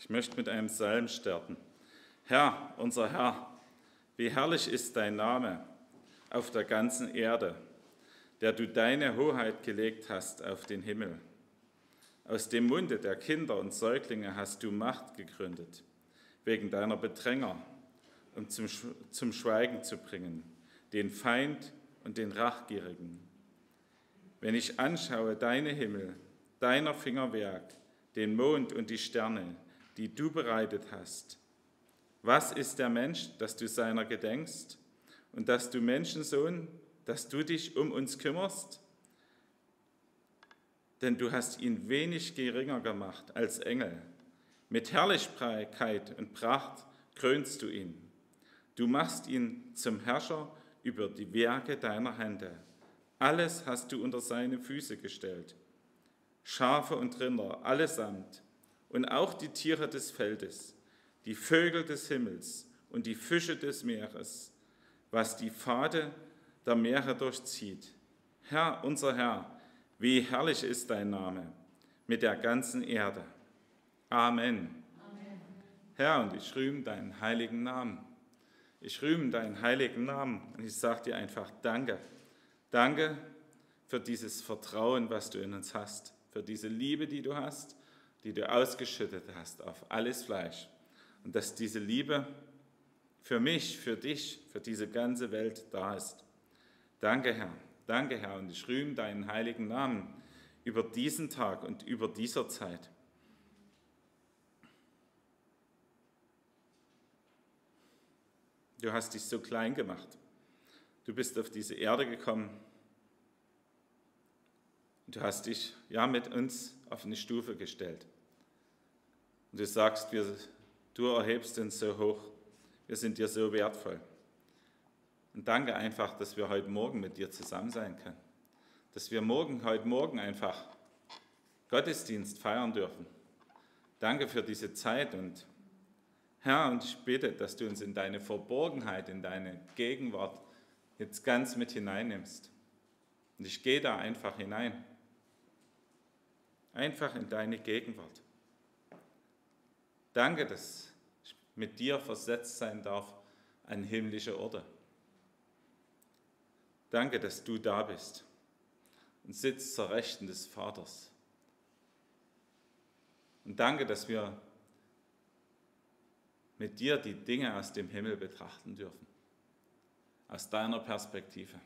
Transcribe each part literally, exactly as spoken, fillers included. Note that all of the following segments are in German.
Ich möchte mit einem Psalm starten. Herr, unser Herr, wie herrlich ist dein Name auf der ganzen Erde, der du deine Hoheit gelegt hast auf den Himmel. Aus dem Munde der Kinder und Säuglinge hast du Macht gegründet, wegen deiner Bedränger, um zum, zum Schweigen zu bringen, den Feind und den Rachgierigen. Wenn ich anschaue deine Himmel, deiner Finger Werk, den Mond und die Sterne, die du bereitet hast. Was ist der Mensch, dass du seiner gedenkst, und dass du Menschensohn, dass du dich um uns kümmerst? Denn du hast ihn wenig geringer gemacht als Engel. Mit Herrlichkeit und Pracht krönst du ihn. Du machst ihn zum Herrscher über die Werke deiner Hände. Alles hast du unter seine Füße gestellt. Schafe und Rinder allesamt und auch die Tiere des Feldes, die Vögel des Himmels und die Fische des Meeres, was die Pfade der Meere durchzieht. Herr, unser Herr, wie herrlich ist dein Name mit der ganzen Erde. Amen. Amen. Herr, und ich rühme deinen heiligen Namen. Ich rühme deinen heiligen Namen und ich sage dir einfach Danke. Danke für dieses Vertrauen, was du in uns hast, für diese Liebe, die du hast, die du ausgeschüttet hast auf alles Fleisch. Und dass diese Liebe für mich, für dich, für diese ganze Welt da ist. Danke, Herr. Danke, Herr. Und ich rühme deinen heiligen Namen über diesen Tag und über dieser Zeit. Du hast dich so klein gemacht. Du bist auf diese Erde gekommen. Du hast dich ja mit uns auf eine Stufe gestellt. Und du sagst, wir, du erhebst uns so hoch. Wir sind dir so wertvoll. Und danke einfach, dass wir heute Morgen mit dir zusammen sein können. Dass wir morgen, heute Morgen einfach Gottesdienst feiern dürfen. Danke für diese Zeit und Herr, und ich bitte, dass du uns in deine Verborgenheit, in deine Gegenwart jetzt ganz mit hineinnimmst. Und ich gehe da einfach hinein. Einfach in deine Gegenwart. Danke, dass ich mit dir versetzt sein darf an himmlische Orte. Danke, dass du da bist und sitzt zur Rechten des Vaters. Und danke, dass wir mit dir die Dinge aus dem Himmel betrachten dürfen, aus deiner Perspektive.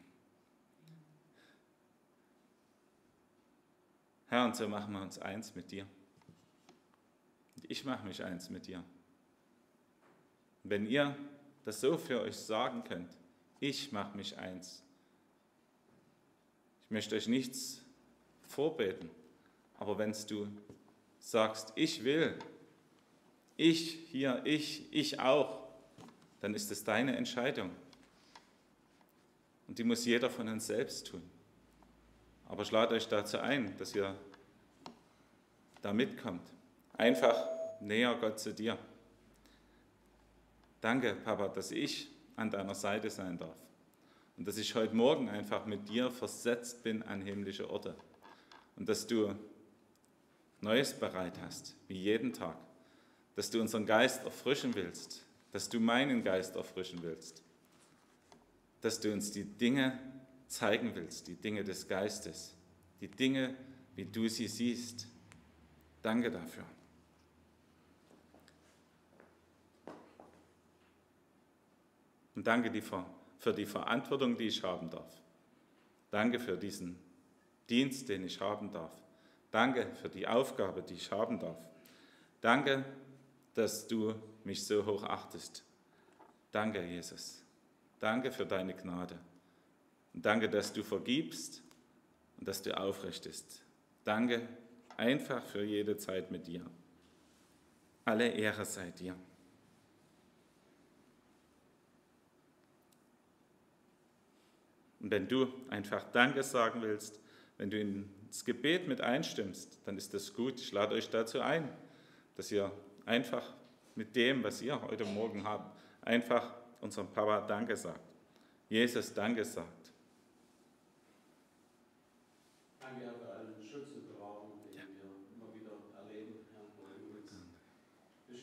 Herr, und so machen wir uns eins mit dir. Und ich mache mich eins mit dir. Und wenn ihr das so für euch sagen könnt, ich mache mich eins. Ich möchte euch nichts vorbeten, aber wenn du sagst, ich will, ich hier, ich, ich auch, dann ist es deine Entscheidung. Und die muss jeder von uns selbst tun. Aber ich lade euch dazu ein, dass ihr da mitkommt. Einfach näher Gott zu dir. Danke, Papa, dass ich an deiner Seite sein darf. Und dass ich heute Morgen einfach mit dir versetzt bin an himmlische Orte. Und dass du Neues bereit hast, wie jeden Tag. Dass du unseren Geist erfrischen willst. Dass du meinen Geist erfrischen willst. Dass du uns die Dinge zeigen willst, die Dinge des Geistes, die Dinge, wie du sie siehst. Danke dafür. Und danke für die Verantwortung, die ich haben darf. Danke für diesen Dienst, den ich haben darf. Danke für die Aufgabe, die ich haben darf. Danke, dass du mich so hoch achtest. Danke, Jesus. Danke für deine Gnade. Und danke, dass du vergibst und dass du aufrichtest. Danke einfach für jede Zeit mit dir. Alle Ehre sei dir. Und wenn du einfach Danke sagen willst, wenn du ins Gebet mit einstimmst, dann ist das gut. Ich lade euch dazu ein, dass ihr einfach mit dem, was ihr heute Morgen habt, einfach unserem Papa Danke sagt. Jesus Danke sagt. Danke, Herr, für allen Schutz und Bewahrung, den ja. wir immer wieder erleben, Herr, wo du uns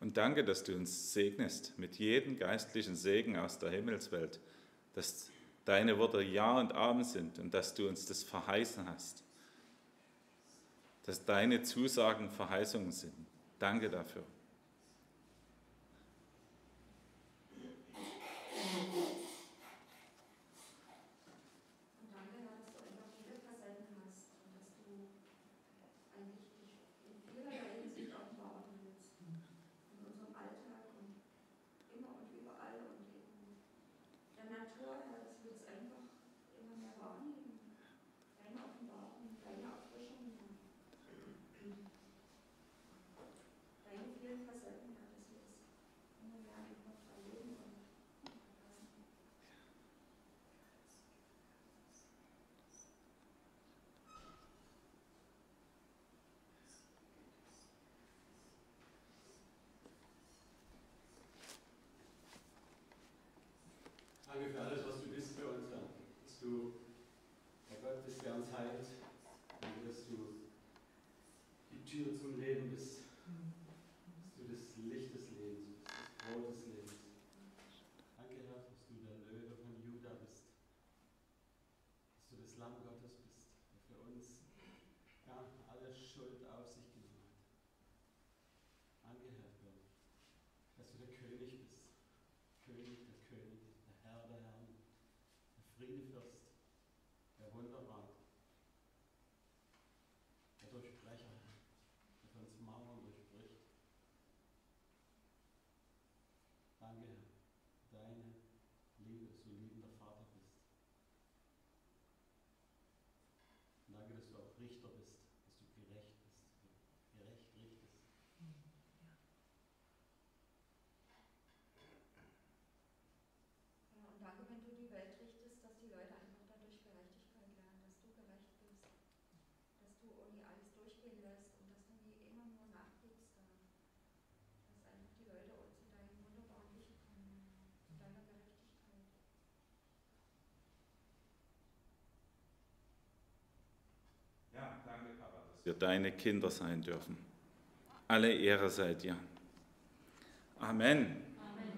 Und danke, dass du uns segnest mit jedem geistlichen Segen aus der Himmelswelt, dass deine Worte Ja und Amen sind und dass du uns das verheißen hast, dass deine Zusagen Verheißungen sind. Danke dafür. Danke für alles, was du bist für uns, Herr. Dass du der Gott bist, der uns heilt. Danke, dass du die Tür zum Leben bist. Dass du das Licht des Lebens bist, das Brot des Lebens. Danke, Herr, dass du der Löwe von Juda bist. Dass du das Lamm Gottes bist, der für uns ja, alle Schuld auf sich genommen hat. Danke, Herr, für, dass du der König bist. König der Könige. Herr der Herren, der Friedefürst, der Wunderbar, der Durchbrecher, der für uns Mauern durchbricht. Danke, Herr, für deine Liebe, dass du liebender Vater bist. Und danke, dass du auch Richter bist, dass du gerecht bist, gerecht richtest. Danke, wenn du die Welt richtest, dass die Leute einfach dadurch Gerechtigkeit lernen, dass du gerecht bist, dass du irgendwie alles durchgehen lässt und dass du nie immer nur nachgibst, dass einfach die Leute auch zu deinem wunderbaren Licht kommen, zu deiner Gerechtigkeit. Ja, danke, Papa, dass wir deine Kinder sein dürfen. Alle Ehre sei dir. Amen.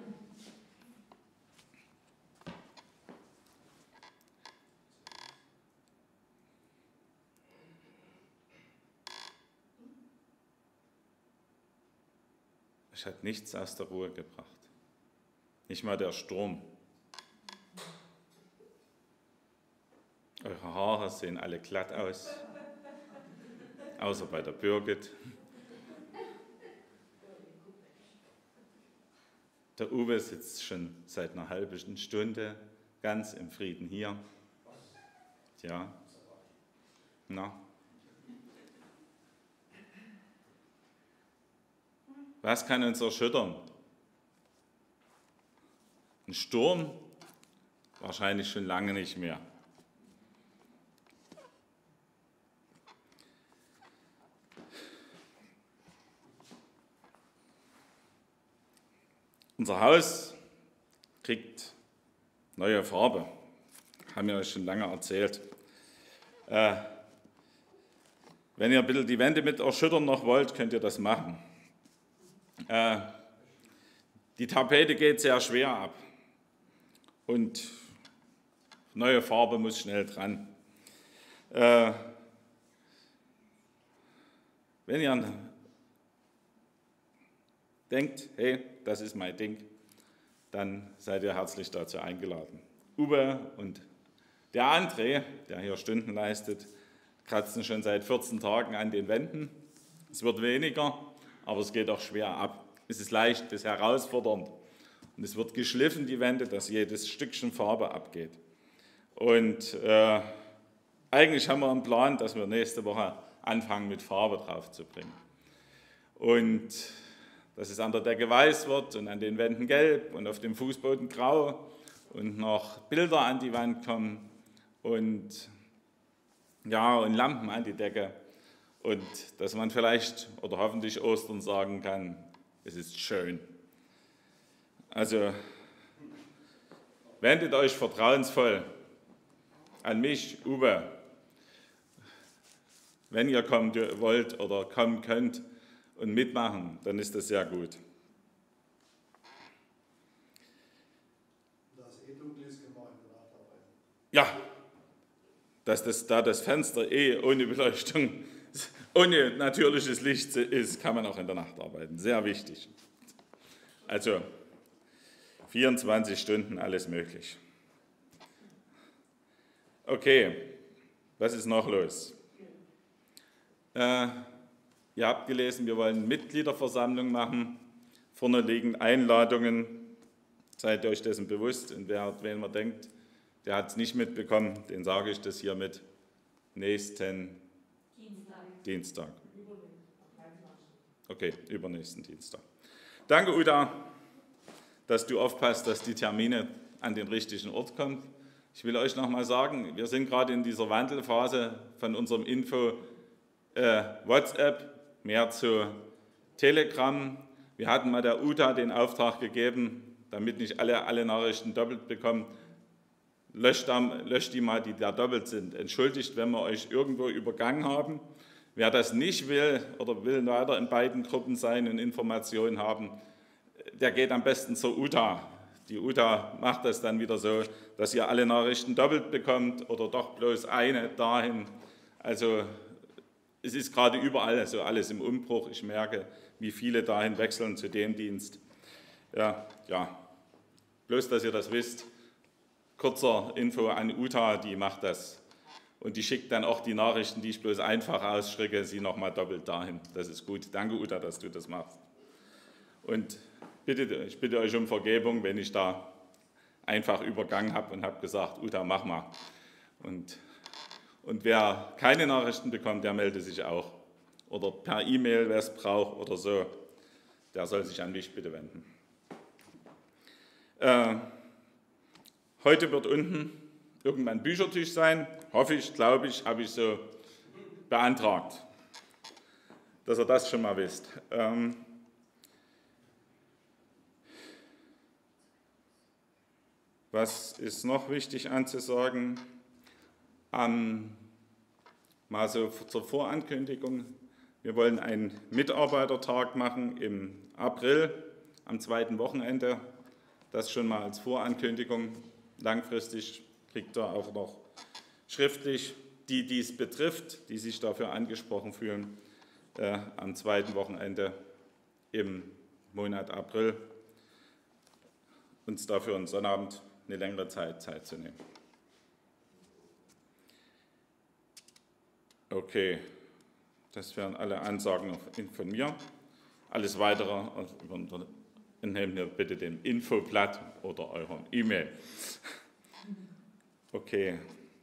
Es hat nichts aus der Ruhe gebracht. Nicht mal der Sturm. Eure Haare sehen alle glatt aus. Außer bei der Birgit. Der Uwe sitzt schon seit einer halben Stunde ganz im Frieden hier. Ja. Na. Was kann uns erschüttern? Ein Sturm? Wahrscheinlich schon lange nicht mehr. Unser Haus kriegt neue Farbe. Haben wir euch schon lange erzählt. Äh, wenn ihr ein bisschen die Wände mit erschüttern noch wollt, könnt ihr das machen. Äh, die Tapete geht sehr schwer ab und neue Farbe muss schnell dran. Äh, wenn ihr denkt, hey, das ist mein Ding, dann seid ihr herzlich dazu eingeladen. Uwe und der André, der hier Stunden leistet, kratzen schon seit vierzehn Tagen an den Wänden. Es wird weniger, aber es geht auch schwer ab. Es ist leicht, es ist herausfordernd. Und es wird geschliffen, die Wände, dass jedes Stückchen Farbe abgeht. Und äh, eigentlich haben wir einen Plan, dass wir nächste Woche anfangen, mit Farbe drauf zu bringen. Und dass es an der Decke weiß wird und an den Wänden gelb und auf dem Fußboden grau und noch Bilder an die Wand kommen und, ja, und Lampen an die Decke. Und dass man vielleicht oder hoffentlich Ostern sagen kann, es ist schön. Also wendet euch vertrauensvoll an mich, Uwe. Wenn ihr kommen wollt oder kommen könnt und mitmachen, dann ist das sehr gut. eh dunkel ist, können wir auch in der Nacht arbeiten. Ja, dass das, da das Fenster eh ohne Beleuchtung, ohne natürliches Licht ist, kann man auch in der Nacht arbeiten. Sehr wichtig. Also vierundzwanzig Stunden, alles möglich. Okay, was ist noch los? Äh, ihr habt gelesen, wir wollen Mitgliederversammlung machen. Vorne liegen Einladungen. Seid euch dessen bewusst. Und wer, wen man denkt, der hat es nicht mitbekommen, den sage ich das hiermit. Nächsten Dienstag. Dienstag. Okay, übernächsten Dienstag. Danke, Uta, dass du aufpasst, dass die Termine an den richtigen Ort kommen. Ich will euch noch mal sagen, wir sind gerade in dieser Wandelphase von unserem Info äh, WhatsApp, mehr zu Telegram. Wir hatten mal der Uta den Auftrag gegeben, damit nicht alle, alle Nachrichten doppelt bekommen, löscht, löscht die mal, die da doppelt sind. Entschuldigt, wenn wir euch irgendwo übergangen haben. Wer das nicht will oder will weiter in beiden Gruppen sein und Informationen haben, der geht am besten zur Uta. Die Uta macht das dann wieder so, dass ihr alle Nachrichten doppelt bekommt oder doch bloß eine dahin. Also es ist gerade überall so alles im Umbruch. Ich merke, wie viele dahin wechseln zu dem Dienst. Ja, ja. Bloß, dass ihr das wisst. Kurzer Info an Uta, die macht das. Und die schickt dann auch die Nachrichten, die ich bloß einfach ausschicke, sie nochmal doppelt dahin. Das ist gut. Danke, Uta, dass du das machst. Und bitte, ich bitte euch um Vergebung, wenn ich da einfach übergangen habe und habe gesagt, Uta, mach mal. Und, und wer keine Nachrichten bekommt, der meldet sich auch. Oder per E-Mail, wer es braucht oder so, der soll sich an mich bitte wenden. Äh, heute wird unten irgendwann Büchertisch sein. Hoffe ich, glaube ich, habe ich so beantragt, dass ihr das schon mal wisst. Ähm, was ist noch wichtig anzusagen? Ähm, mal so zur Vorankündigung. Wir wollen einen Mitarbeitertag machen im April, am zweiten Wochenende. Das schon mal als Vorankündigung. Langfristig kriegt ihr auch noch schriftlich, die dies betrifft, die sich dafür angesprochen fühlen, äh, am zweiten Wochenende im Monat April, uns dafür einen Sonnabend eine längere Zeit Zeit zu nehmen. Okay, das wären alle Ansagen von mir. Alles Weitere entnehmt ihr bitte dem Infoblatt oder eurem E-Mail. Okay.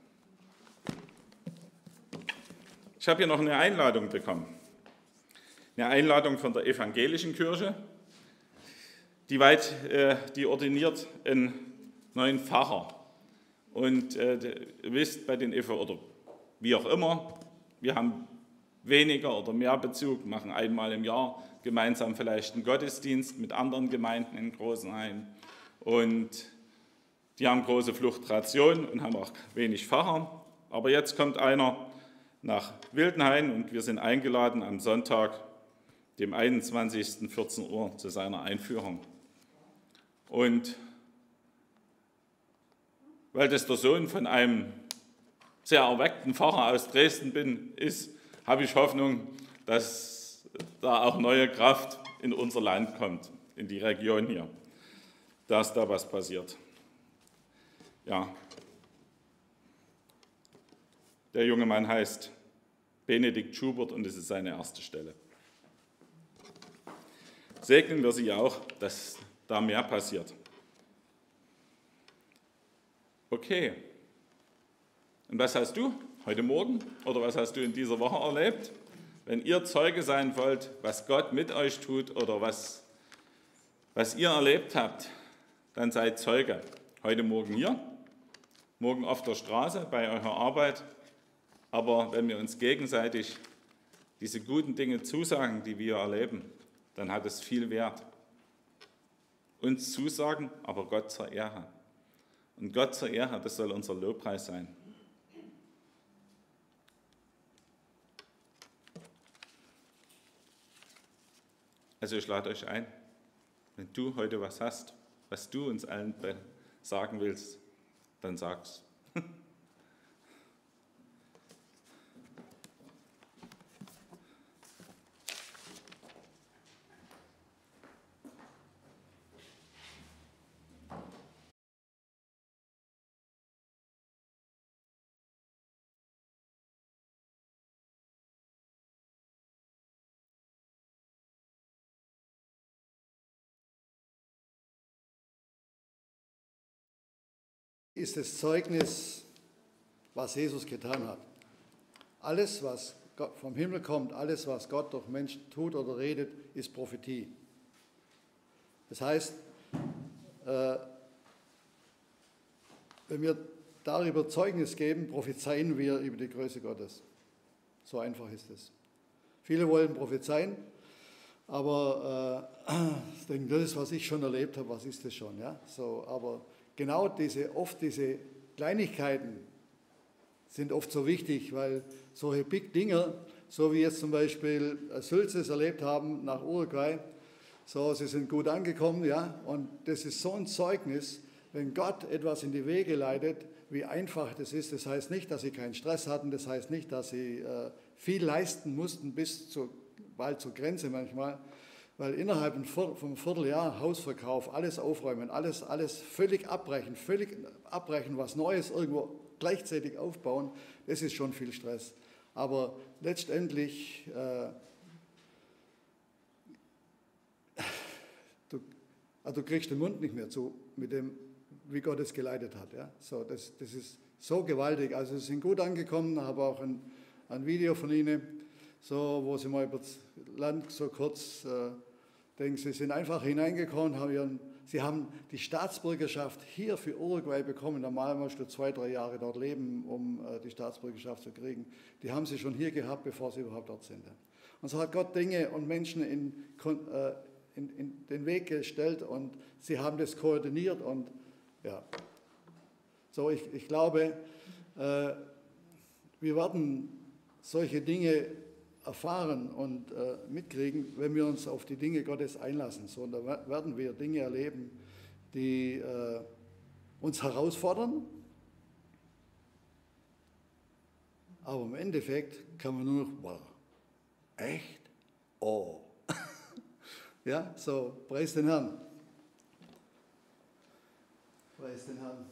Ich habe hier noch eine Einladung bekommen. Eine Einladung von der evangelischen Kirche, die, weit, äh, die ordiniert einen neuen Pfarrer. Und äh, ihr wisst, bei den Ev oder wie auch immer, wir haben weniger oder mehr Bezug, machen einmal im Jahr gemeinsam vielleicht einen Gottesdienst mit anderen Gemeinden in Großenhain. Und die haben große Fluktuation und haben auch wenig Pfarrer. Aber jetzt kommt einer nach Wildenhain und wir sind eingeladen am Sonntag, dem einundzwanzigsten vierzehn Uhr, zu seiner Einführung. Und weil das der Sohn von einem sehr erweckten Pfarrer aus Dresden bin, ist, habe ich Hoffnung, dass da auch neue Kraft in unser Land kommt, in die Region hier, dass da was passiert. Ja. Der junge Mann heißt Benedikt Schubert und es ist seine erste Stelle. Segnen wir sie auch, dass da mehr passiert. Okay. Und was hast du heute Morgen oder was hast du in dieser Woche erlebt? Wenn ihr Zeuge sein wollt, was Gott mit euch tut oder was, was ihr erlebt habt, dann seid Zeuge. Heute Morgen hier, morgen auf der Straße bei eurer Arbeit. Aber wenn wir uns gegenseitig diese guten Dinge zusagen, die wir erleben, dann hat es viel Wert. Uns zusagen, aber Gott zur Ehre. Und Gott zur Ehre, das soll unser Lobpreis sein. Also ich lade euch ein, wenn du heute was hast, was du uns allen sagen willst, dann sag's. Ist das Zeugnis, was Jesus getan hat. Alles, was Gott vom Himmel kommt, alles, was Gott durch Menschen tut oder redet, ist Prophetie. Das heißt, äh, wenn wir darüber Zeugnis geben, prophezeien wir über die Größe Gottes. So einfach ist es. Viele wollen prophezeien, aber äh, ich denke, das ist, was ich schon erlebt habe, was ist das schon? Ja? So, aber genau diese, oft diese Kleinigkeiten sind oft so wichtig, weil solche Big Dinger, so wie jetzt zum Beispiel Sülze es erlebt haben nach Uruguay, so, sie sind gut angekommen, ja, und das ist so ein Zeugnis, wenn Gott etwas in die Wege leitet, wie einfach das ist. Das heißt nicht, dass sie keinen Stress hatten, das heißt nicht, dass sie äh, viel leisten mussten, bis zur, bald zur Grenze manchmal, weil innerhalb vom Vierteljahr Hausverkauf, alles aufräumen, alles, alles völlig abbrechen, völlig abbrechen, was Neues irgendwo gleichzeitig aufbauen, das ist schon viel Stress. Aber letztendlich, äh, du, also du kriegst den Mund nicht mehr zu, mit dem, wie Gott es geleitet hat. Ja? So, das, das ist so gewaltig. Also sie sind gut angekommen, habe auch ein, ein Video von ihnen, so, wo sie mal über das Land so kurz äh, denken, sie sind einfach hineingekommen, haben ihren, sie haben die Staatsbürgerschaft hier für Uruguay bekommen. Normal musst du zwei, drei Jahre dort leben, um äh, die Staatsbürgerschaft zu kriegen. Die haben sie schon hier gehabt, bevor sie überhaupt dort sind. Und so hat Gott Dinge und Menschen in, äh, in, in den Weg gestellt und sie haben das koordiniert und ja. So, ich, ich glaube, äh, wir werden solche Dinge erfahren und äh, mitkriegen, wenn wir uns auf die Dinge Gottes einlassen. So, und da werden wir Dinge erleben, die äh, uns herausfordern, aber im Endeffekt kann man nur noch, wow, echt? Oh. Ja, so, preis den Herrn. Preis den Herrn.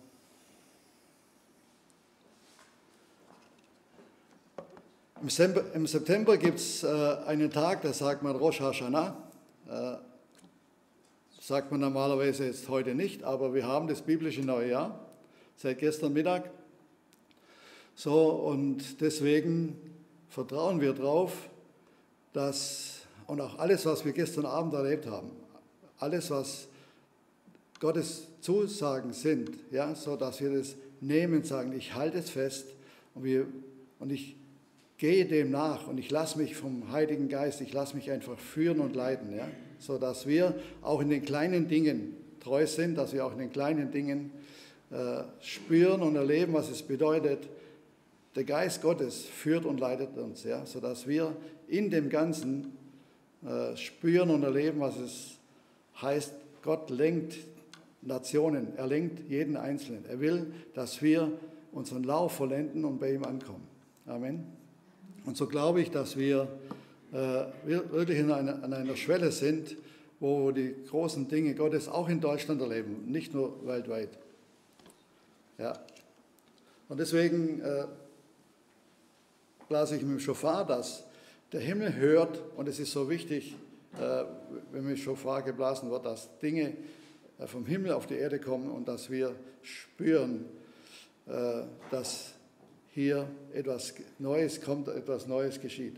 Im September gibt es äh, einen Tag, da sagt man Rosh Hashanah. Äh, sagt man normalerweise jetzt heute nicht, aber wir haben das biblische neue Jahr seit gestern Mittag. So, und deswegen vertrauen wir darauf, dass, und auch alles, was wir gestern Abend erlebt haben, alles, was Gottes Zusagen sind, ja, so dass wir das nehmen, sagen, ich halte es fest und, wir, und ich gehe dem nach und ich lasse mich vom Heiligen Geist, ich lasse mich einfach führen und leiten, ja, so dass wir auch in den kleinen Dingen treu sind, dass wir auch in den kleinen Dingen äh, spüren und erleben, was es bedeutet, der Geist Gottes führt und leitet uns, ja, so dass wir in dem Ganzen äh, spüren und erleben, was es heißt, Gott lenkt Nationen, er lenkt jeden Einzelnen. Er will, dass wir unseren Lauf vollenden und bei ihm ankommen. Amen. Und so glaube ich, dass wir äh, wirklich an einer, an einer Schwelle sind, wo die großen Dinge Gottes auch in Deutschland erleben, nicht nur weltweit. Ja. Und deswegen äh, blase ich mit dem Schofar, dass der Himmel hört, und es ist so wichtig, äh, wenn mit dem Schofar geblasen wird, dass Dinge äh, vom Himmel auf die Erde kommen und dass wir spüren, äh, dass hier etwas Neues kommt, etwas Neues geschieht.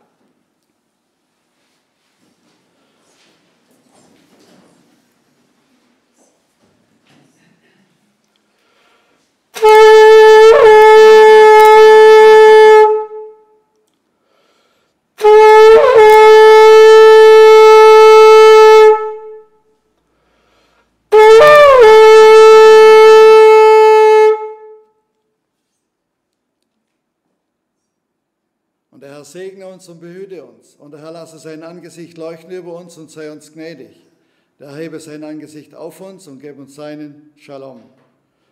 Und der Herr segne uns und behüte uns. Und der Herr lasse sein Angesicht leuchten über uns und sei uns gnädig. Der Herr hebe sein Angesicht auf uns und gebe uns seinen Shalom.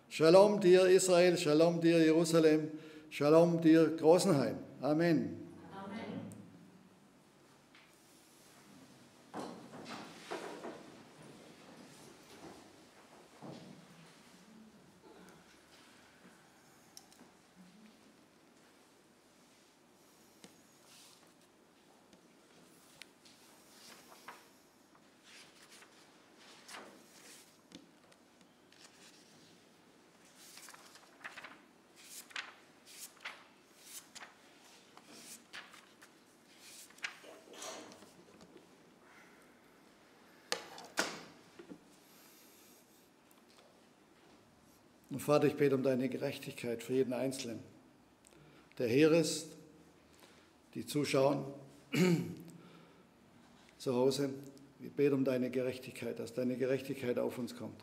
Shalom dir Israel, Shalom dir Jerusalem, Shalom dir Großenhain. Amen. Und Vater, ich bete um deine Gerechtigkeit für jeden Einzelnen, der hier ist, die zuschauen zu Hause. Ich bete um deine Gerechtigkeit, dass deine Gerechtigkeit auf uns kommt.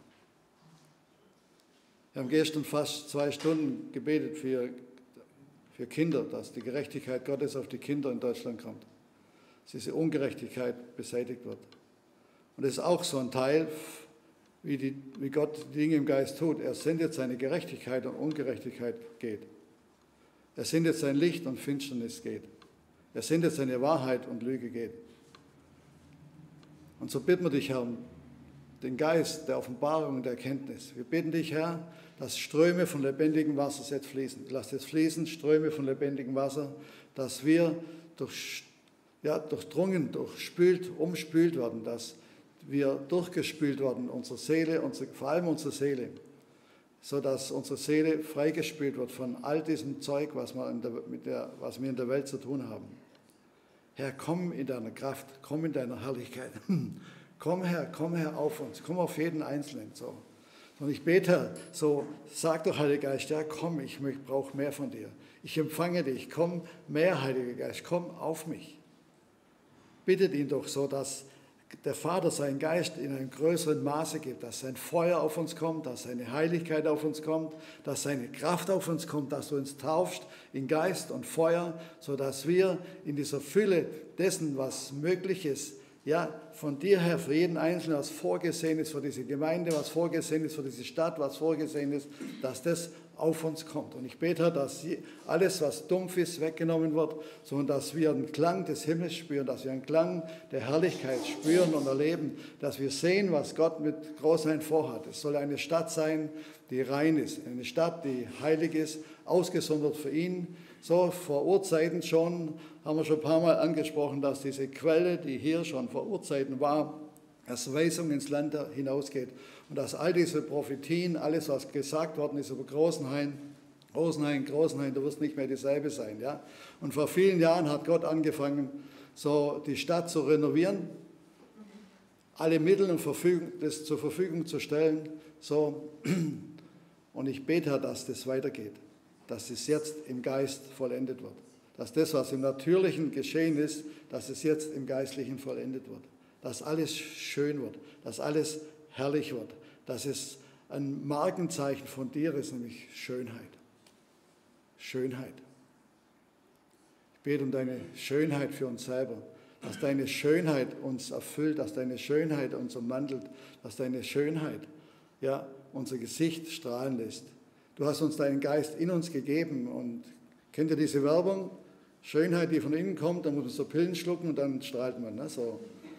Wir haben gestern fast zwei Stunden gebetet für, für Kinder, dass die Gerechtigkeit Gottes auf die Kinder in Deutschland kommt, dass diese Ungerechtigkeit beseitigt wird. Und das ist auch so ein Teil, Wie, die, wie Gott die Dinge im Geist tut. Er sendet seine Gerechtigkeit und Ungerechtigkeit geht. Er sendet sein Licht und Finsternis geht. Er sendet seine Wahrheit und Lüge geht. Und so bitten wir dich, Herr, um den Geist der Offenbarung und der Erkenntnis. Wir bitten dich, Herr, dass Ströme von lebendigem Wasser jetzt fließen. Lass es fließen, Ströme von lebendigem Wasser, dass wir durch, ja, durchdrungen, durchspült, umspült werden, dass wir durchgespült worden, unsere Seele, unsere, vor allem unsere Seele, sodass unsere Seele freigespült wird von all diesem Zeug, was wir, in der, mit der, was wir in der Welt zu tun haben. Herr, komm in deiner Kraft, komm in deiner Herrlichkeit. Komm Herr, komm Herr auf uns, komm auf jeden Einzelnen. So. Und ich bete, so sag doch, Heiliger Geist, ja komm, ich brauche mehr von dir. Ich empfange dich, komm mehr, Heiliger Geist, komm auf mich. Bittet ihn doch so, dass der Vater seinen Geist in einem größeren Maße gibt, dass sein Feuer auf uns kommt, dass seine Heiligkeit auf uns kommt, dass seine Kraft auf uns kommt, dass du uns taufst in Geist und Feuer, sodass wir in dieser Fülle dessen, was möglich ist, ja, von dir her für jeden Einzelnen, was vorgesehen ist für diese Gemeinde, was vorgesehen ist für diese Stadt, was vorgesehen ist, dass das auf uns kommt. Und ich bete, dass alles, was dumpf ist, weggenommen wird, sondern dass wir einen Klang des Himmels spüren, dass wir einen Klang der Herrlichkeit spüren und erleben, dass wir sehen, was Gott mit Großsein vorhat. Es soll eine Stadt sein, die rein ist, eine Stadt, die heilig ist, ausgesondert für ihn. So vor Urzeiten schon, haben wir schon ein paar Mal angesprochen, dass diese Quelle, die hier schon vor Urzeiten war, als Weisung ins Land hinausgeht. Und dass all diese Prophetien, alles, was gesagt worden ist über Großenhain, Großenhain, Großenhain, du wirst nicht mehr dieselbe sein. Ja? Und vor vielen Jahren hat Gott angefangen, so die Stadt zu renovieren, alle Mittel und Verfügung, das zur Verfügung zu stellen. So. Und ich bete, dass das weitergeht, dass es jetzt im Geist vollendet wird. Dass das, was im Natürlichen geschehen ist, dass es jetzt im Geistlichen vollendet wird. Dass alles schön wird, dass alles herrlich wird, dass es ein Markenzeichen von dir ist, nämlich Schönheit. Schönheit. Ich bete um deine Schönheit für uns selber, dass deine Schönheit uns erfüllt, dass deine Schönheit uns ummantelt, dass deine Schönheit, ja, unser Gesicht strahlen lässt. Du hast uns deinen Geist in uns gegeben und kennt ihr diese Werbung? Schönheit, die von innen kommt, dann muss man so Pillen schlucken und dann strahlt man. Ne? So.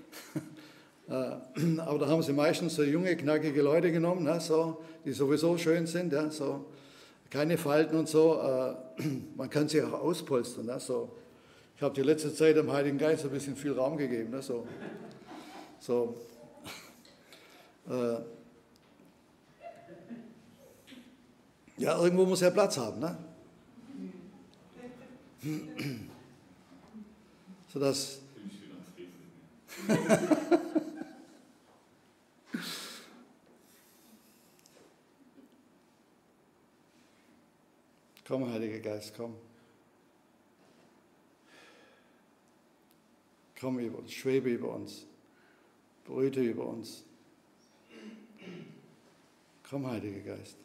Aber da haben sie meistens so junge, knackige Leute genommen, ne? So, die sowieso schön sind, ja? So, keine Falten und so. Man kann sie auch auspolstern. Ne? So. Ich habe die letzte Zeit dem Heiligen Geist ein bisschen viel Raum gegeben. Ne? So. So. Ja, irgendwo muss er Platz haben, ne? Sodass. Komm, Heiliger Geist, komm. Komm über uns, schwebe über uns, brüte über uns. Komm, Heiliger Geist.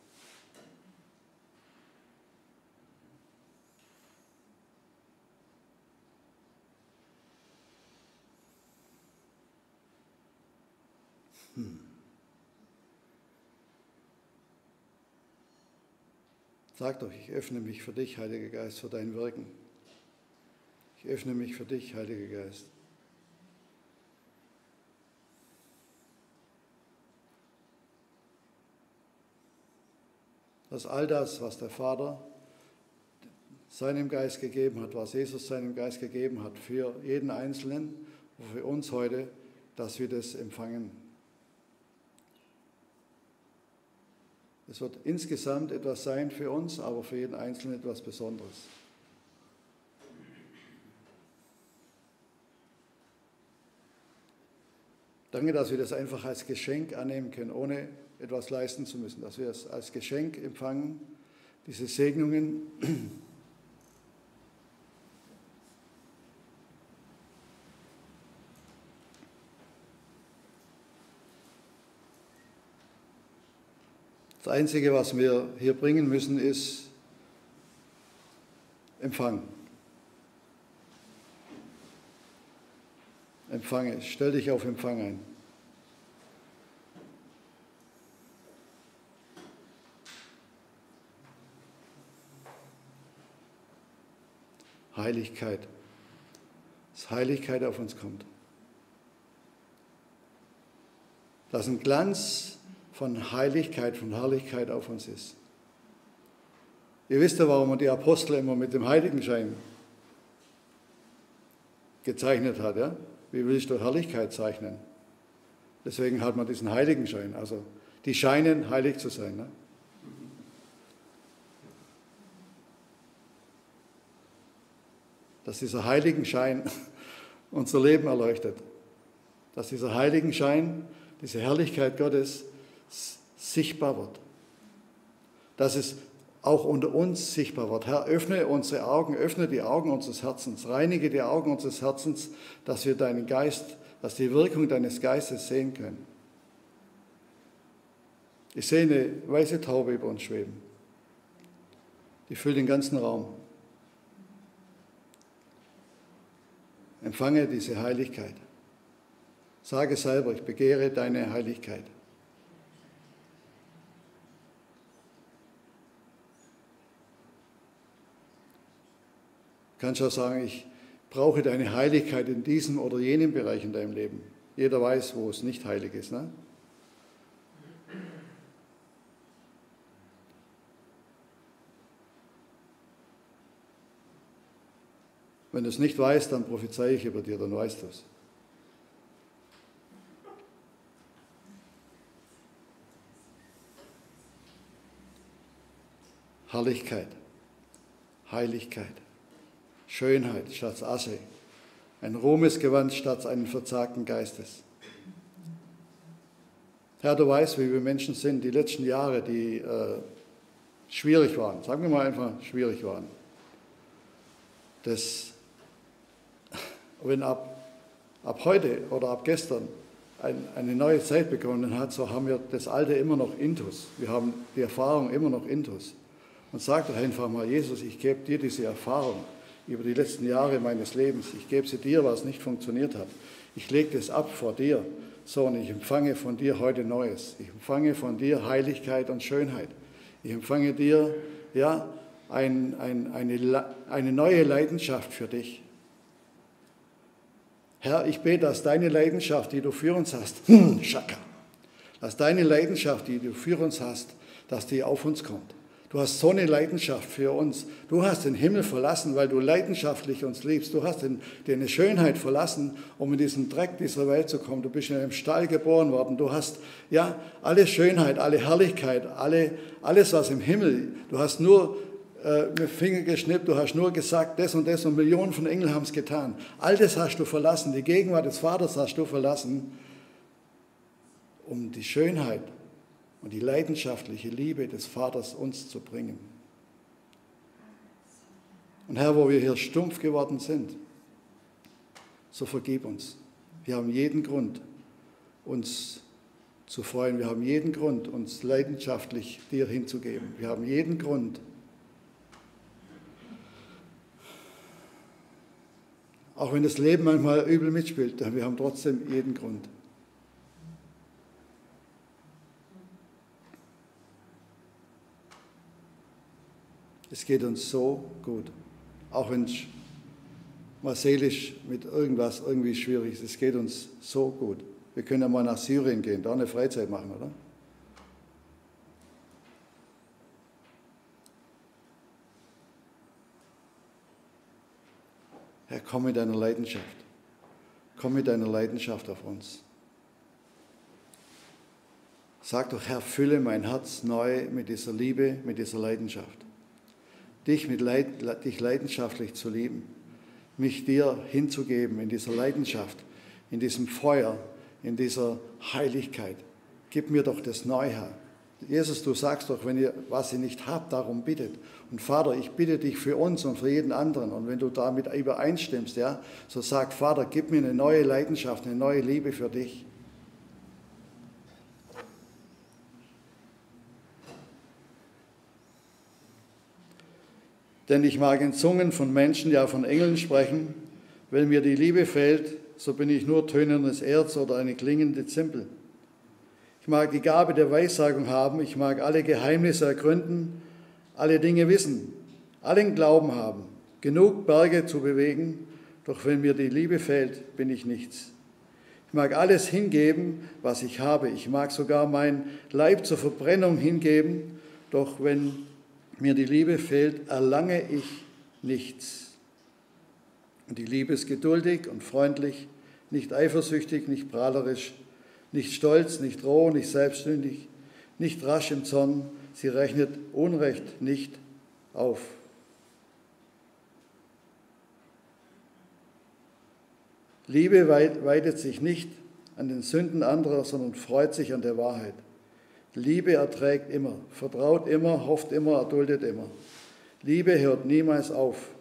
Hm. Sag doch, ich öffne mich für dich, Heiliger Geist, für dein Wirken. Ich öffne mich für dich, Heiliger Geist. Dass all das, was der Vater seinem Geist gegeben hat, was Jesus seinem Geist gegeben hat, für jeden Einzelnen und für uns heute, dass wir das empfangen. Es wird insgesamt etwas sein für uns, aber für jeden Einzelnen etwas Besonderes. Danke, dass wir das einfach als Geschenk annehmen können, ohne etwas leisten zu müssen, dass wir es als Geschenk empfangen, diese Segnungen. Das Einzige, was wir hier bringen müssen, ist Empfang. Empfange, stell dich auf Empfang ein. Heiligkeit. Dass Heiligkeit auf uns kommt. Dass ein Glanz von Heiligkeit, von Herrlichkeit auf uns ist. Ihr wisst ja, warum man die Apostel immer mit dem Heiligenschein gezeichnet hat, ja? Wie willst du Herrlichkeit zeichnen? Deswegen hat man diesen Heiligenschein. Also die scheinen heilig zu sein. Ne? Dass dieser Heiligenschein unser Leben erleuchtet. Dass dieser Heiligenschein, diese Herrlichkeit Gottes sichtbar wird. Dass es auch unter uns sichtbar wird. Herr, öffne unsere Augen, öffne die Augen unseres Herzens, reinige die Augen unseres Herzens, dass wir deinen Geist, dass die Wirkung deines Geistes sehen können. Ich sehe eine weiße Taube über uns schweben. Die füllt den ganzen Raum. Empfange diese Heiligkeit. Sage selber, ich begehre deine Heiligkeit. Du kannst auch sagen, ich brauche deine Heiligkeit in diesem oder jenem Bereich in deinem Leben. Jeder weiß, wo es nicht heilig ist. Ne? Wenn du es nicht weißt, dann prophezeie ich über dir, dann weißt du es. Herrlichkeit, Heiligkeit, Schönheit statt Asche, ein Ruhmesgewand statt eines verzagten Geistes. Herr, du weißt, wie wir Menschen sind, die letzten Jahre, die äh, schwierig waren, sagen wir mal einfach schwierig waren. Das, wenn ab, ab heute oder ab gestern ein, eine neue Zeit begonnen hat, so haben wir das Alte immer noch intus. Wir haben die Erfahrung immer noch intus. Und sag doch einfach mal, Jesus, ich gebe dir diese Erfahrung über die letzten Jahre meines Lebens. Ich gebe sie dir, was nicht funktioniert hat. Ich lege das ab vor dir. So, und ich empfange von dir heute Neues. Ich empfange von dir Heiligkeit und Schönheit. Ich empfange dir, ja, ein, ein, eine, eine neue Leidenschaft für dich. Herr, ich bete, dass deine Leidenschaft, die du für uns hast, hm, Shaka, dass deine Leidenschaft, die du für uns hast, dass die auf uns kommt. Du hast so eine Leidenschaft für uns. Du hast den Himmel verlassen, weil du leidenschaftlich uns liebst. Du hast den, deine Schönheit verlassen, um in diesen Dreck dieser Welt zu kommen. Du bist in einem Stall geboren worden. Du hast ja alle Schönheit, alle Herrlichkeit, alle, alles was im Himmel. Du hast nur äh, mit Finger geschnippt, du hast nur gesagt, das und das und Millionen von Engeln haben es getan. All das hast du verlassen. Die Gegenwart des Vaters hast du verlassen, um die Schönheit und die leidenschaftliche Liebe des Vaters uns zu bringen. Und Herr, wo wir hier stumpf geworden sind, so vergib uns. Wir haben jeden Grund, uns zu freuen. Wir haben jeden Grund, uns leidenschaftlich dir hinzugeben. Wir haben jeden Grund, auch wenn das Leben manchmal übel mitspielt, wir haben trotzdem jeden Grund. Es geht uns so gut, auch wenn es mal seelisch mit irgendwas irgendwie schwierig ist. Es geht uns so gut. Wir können ja mal nach Syrien gehen, da eine Freizeit machen, oder? Herr, komm mit deiner Leidenschaft. Komm mit deiner Leidenschaft auf uns. Sag doch, Herr, fülle mein Herz neu mit dieser Liebe, mit dieser Leidenschaft. Dich, mit Leid, dich leidenschaftlich zu lieben, mich dir hinzugeben in dieser Leidenschaft, in diesem Feuer, in dieser Heiligkeit. Gib mir doch das neu, Herr. Jesus, du sagst doch, wenn ihr, was ihr nicht habt, darum bittet. Und Vater, ich bitte dich für uns und für jeden anderen. Und wenn du damit übereinstimmst, ja, so sag, Vater, gib mir eine neue Leidenschaft, eine neue Liebe für dich. Denn ich mag in Zungen von Menschen, ja von Engeln sprechen. Wenn mir die Liebe fehlt, so bin ich nur tönendes Erz oder eine klingende Zimbel. Ich mag die Gabe der Weissagung haben, ich mag alle Geheimnisse ergründen, alle Dinge wissen, allen Glauben haben, genug Berge zu bewegen, doch wenn mir die Liebe fehlt, bin ich nichts. Ich mag alles hingeben, was ich habe, ich mag sogar meinen Leib zur Verbrennung hingeben, doch wenn mir die Liebe fehlt, erlange ich nichts. Und die Liebe ist geduldig und freundlich, nicht eifersüchtig, nicht prahlerisch, nicht stolz, nicht roh, nicht selbstständig, nicht rasch im Zorn. Sie rechnet Unrecht nicht auf. Liebe weidet sich nicht an den Sünden anderer, sondern freut sich an der Wahrheit. Liebe erträgt immer, vertraut immer, hofft immer, erduldet immer. Liebe hört niemals auf.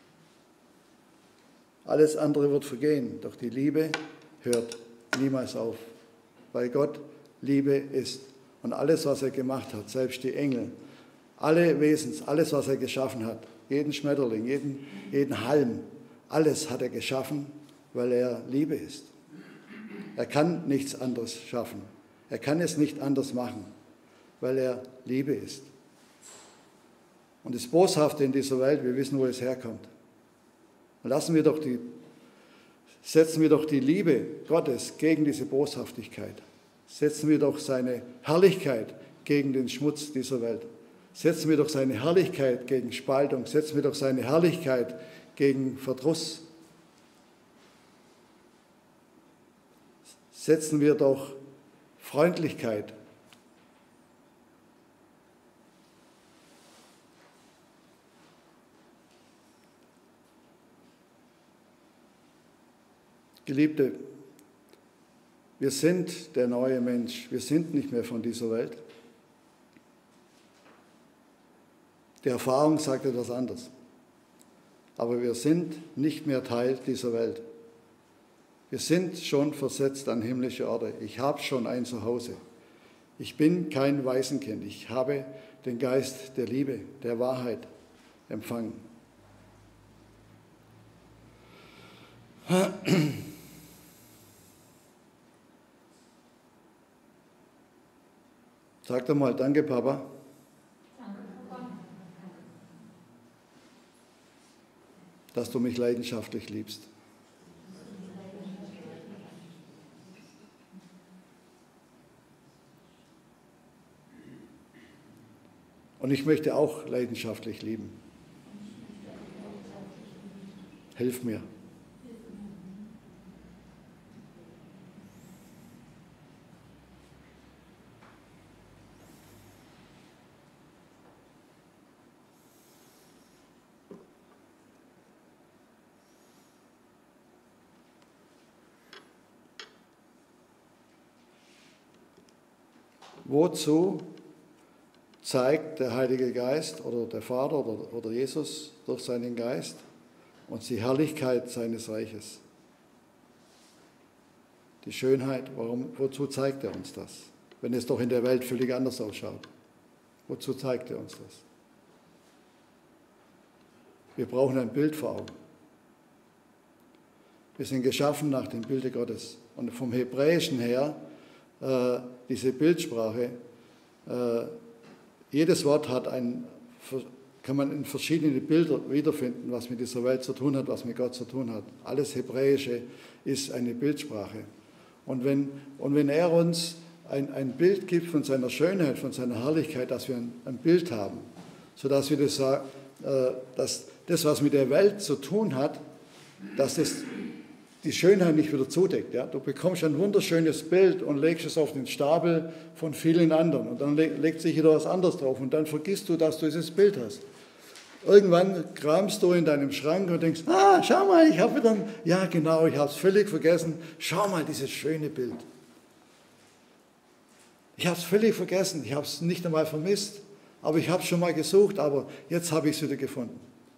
Alles andere wird vergehen, doch die Liebe hört niemals auf, weil Gott Liebe ist. Und alles, was er gemacht hat, selbst die Engel, alle Wesens, alles, was er geschaffen hat, jeden Schmetterling, jeden, jeden Halm, alles hat er geschaffen, weil er Liebe ist. Er kann nichts anderes schaffen. Er kann es nicht anders machen, weil er Liebe ist. Und das Boshafte in dieser Welt, wir wissen, wo es herkommt. Lassen wir doch die, setzen wir doch die Liebe Gottes gegen diese Boshaftigkeit. Setzen wir doch seine Herrlichkeit gegen den Schmutz dieser Welt. Setzen wir doch seine Herrlichkeit gegen Spaltung. Setzen wir doch seine Herrlichkeit gegen Verdruss. Setzen wir doch Freundlichkeit. Geliebte, wir sind der neue Mensch. Wir sind nicht mehr von dieser Welt. Die Erfahrung sagt etwas anderes. Aber wir sind nicht mehr Teil dieser Welt. Wir sind schon versetzt an himmlische Orte. Ich habe schon ein Zuhause. Ich bin kein Waisenkind. Ich habe den Geist der Liebe, der Wahrheit empfangen. Sag doch mal, danke, Papa. Danke, Papa. Dass du mich leidenschaftlich liebst. Und ich möchte auch leidenschaftlich lieben. Hilf mir. Wozu zeigt der Heilige Geist oder der Vater oder, oder Jesus durch seinen Geist uns die Herrlichkeit seines Reiches? Die Schönheit, warum, wozu zeigt er uns das? Wenn es doch in der Welt völlig anders ausschaut. Wozu zeigt er uns das? Wir brauchen ein Bild vor Augen. Wir sind geschaffen nach dem Bilde Gottes. Und vom Hebräischen her, äh, diese Bildsprache, äh, jedes Wort hat ein, kann man in verschiedene Bilder wiederfinden, was mit dieser Welt zu tun hat, was mit Gott zu tun hat. Alles Hebräische ist eine Bildsprache. Und wenn, und wenn er uns ein, ein Bild gibt von seiner Schönheit, von seiner Herrlichkeit, dass wir ein, ein Bild haben, sodass wir das, äh, dass das, was mit der Welt zu tun hat, dass das die Schönheit nicht wieder zudeckt. Ja? Du bekommst ein wunderschönes Bild und legst es auf den Stapel von vielen anderen und dann legt sich wieder was anderes drauf und dann vergisst du, dass du dieses Bild hast. Irgendwann kramst du in deinem Schrank und denkst, ah, schau mal, ich habe wieder, ein, ja genau, ich habe es völlig vergessen, schau mal dieses schöne Bild. Ich habe es völlig vergessen, ich habe es nicht einmal vermisst, aber ich habe es schon mal gesucht, aber jetzt habe ich es wieder gefunden.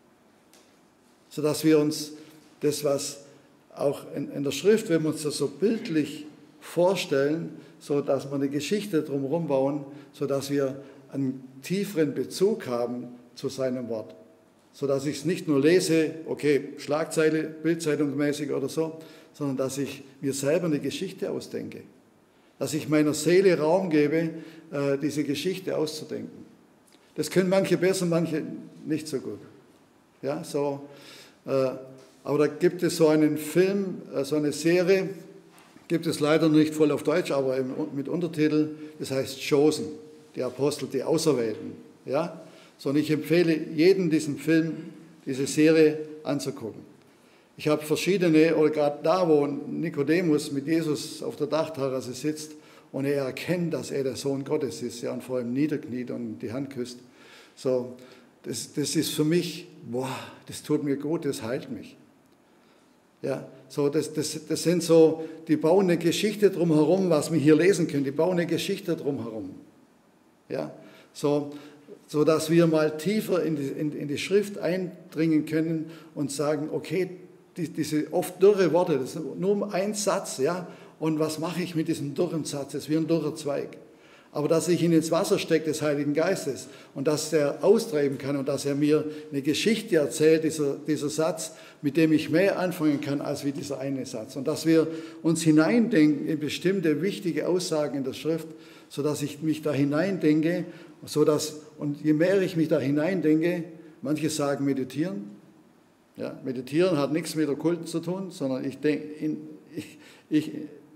Sodass wir uns das, was auch in, in der Schrift, wenn wir uns das so bildlich vorstellen, so dass wir eine Geschichte drumherum bauen, sodass wir einen tieferen Bezug haben zu seinem Wort. Sodass ich es nicht nur lese, okay, Schlagzeile, Bildzeitungsmäßig oder so, sondern dass ich mir selber eine Geschichte ausdenke. Dass ich meiner Seele Raum gebe, äh, diese Geschichte auszudenken. Das können manche besser, manche nicht so gut. Ja, so, äh, aber da gibt es so einen Film, äh, so eine Serie, gibt es leider nicht voll auf Deutsch, aber im, mit Untertitel, das heißt Chosen, die Apostel, die Auserwählten. Ja? So, und ich empfehle jedem diesen Film, diese Serie anzugucken. Ich habe verschiedene, oder gerade da, wo Nikodemus mit Jesus auf der Dachterrasse sitzt und er erkennt, dass er der Sohn Gottes ist, ja, und vor ihm niederkniet und die Hand küsst. So, das, das ist für mich, boah, das tut mir gut, das heilt mich. Ja, so, das, das, das sind so, die bauen eine Geschichte drumherum, was wir hier lesen können, die bauen eine Geschichte drumherum. Ja, so, so dass wir mal tiefer in die, in, in die Schrift eindringen können und sagen, okay, die, diese oft dürre Worte, das ist nur ein Satz, ja, und was mache ich mit diesem dürren Satz? Das ist wie ein dürrer Zweig. Aber dass ich ihn ins Wasser stecke des Heiligen Geistes und dass er austreiben kann und dass er mir eine Geschichte erzählt, dieser, dieser Satz, mit dem ich mehr anfangen kann als wie dieser eine Satz. Und dass wir uns hineindenken in bestimmte wichtige Aussagen in der Schrift, sodass ich mich da hineindenke, sodass, und je mehr ich mich da hineindenke, manche sagen meditieren. Ja, meditieren hat nichts mit Okkulten zu tun, sondern ich, denk, in, ich, ich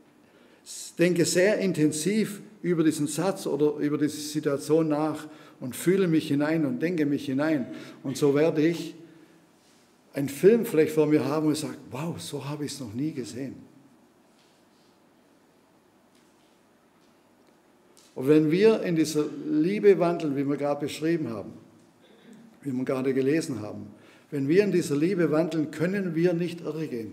denke sehr intensiv über diesen Satz oder über diese Situation nach und fühle mich hinein und denke mich hinein. Und so werde ich einen Film vielleicht vor mir haben und sage, wow, so habe ich es noch nie gesehen. Und wenn wir in dieser Liebe wandeln, wie wir gerade beschrieben haben, wie wir gerade gelesen haben, wenn wir in dieser Liebe wandeln, können wir nicht irregehen.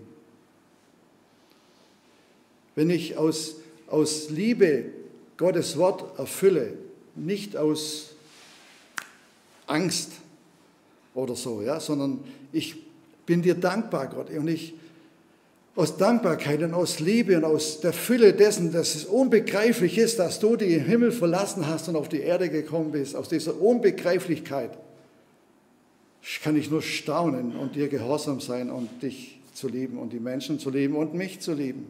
Wenn ich aus, aus Liebe Gottes Wort erfülle, nicht aus Angst oder so, ja, sondern ich bin dir dankbar, Gott, und ich aus Dankbarkeit und aus Liebe und aus der Fülle dessen, dass es unbegreiflich ist, dass du den Himmel verlassen hast und auf die Erde gekommen bist, aus dieser Unbegreiflichkeit kann ich nur staunen und dir gehorsam sein und dich zu lieben und die Menschen zu lieben und mich zu lieben.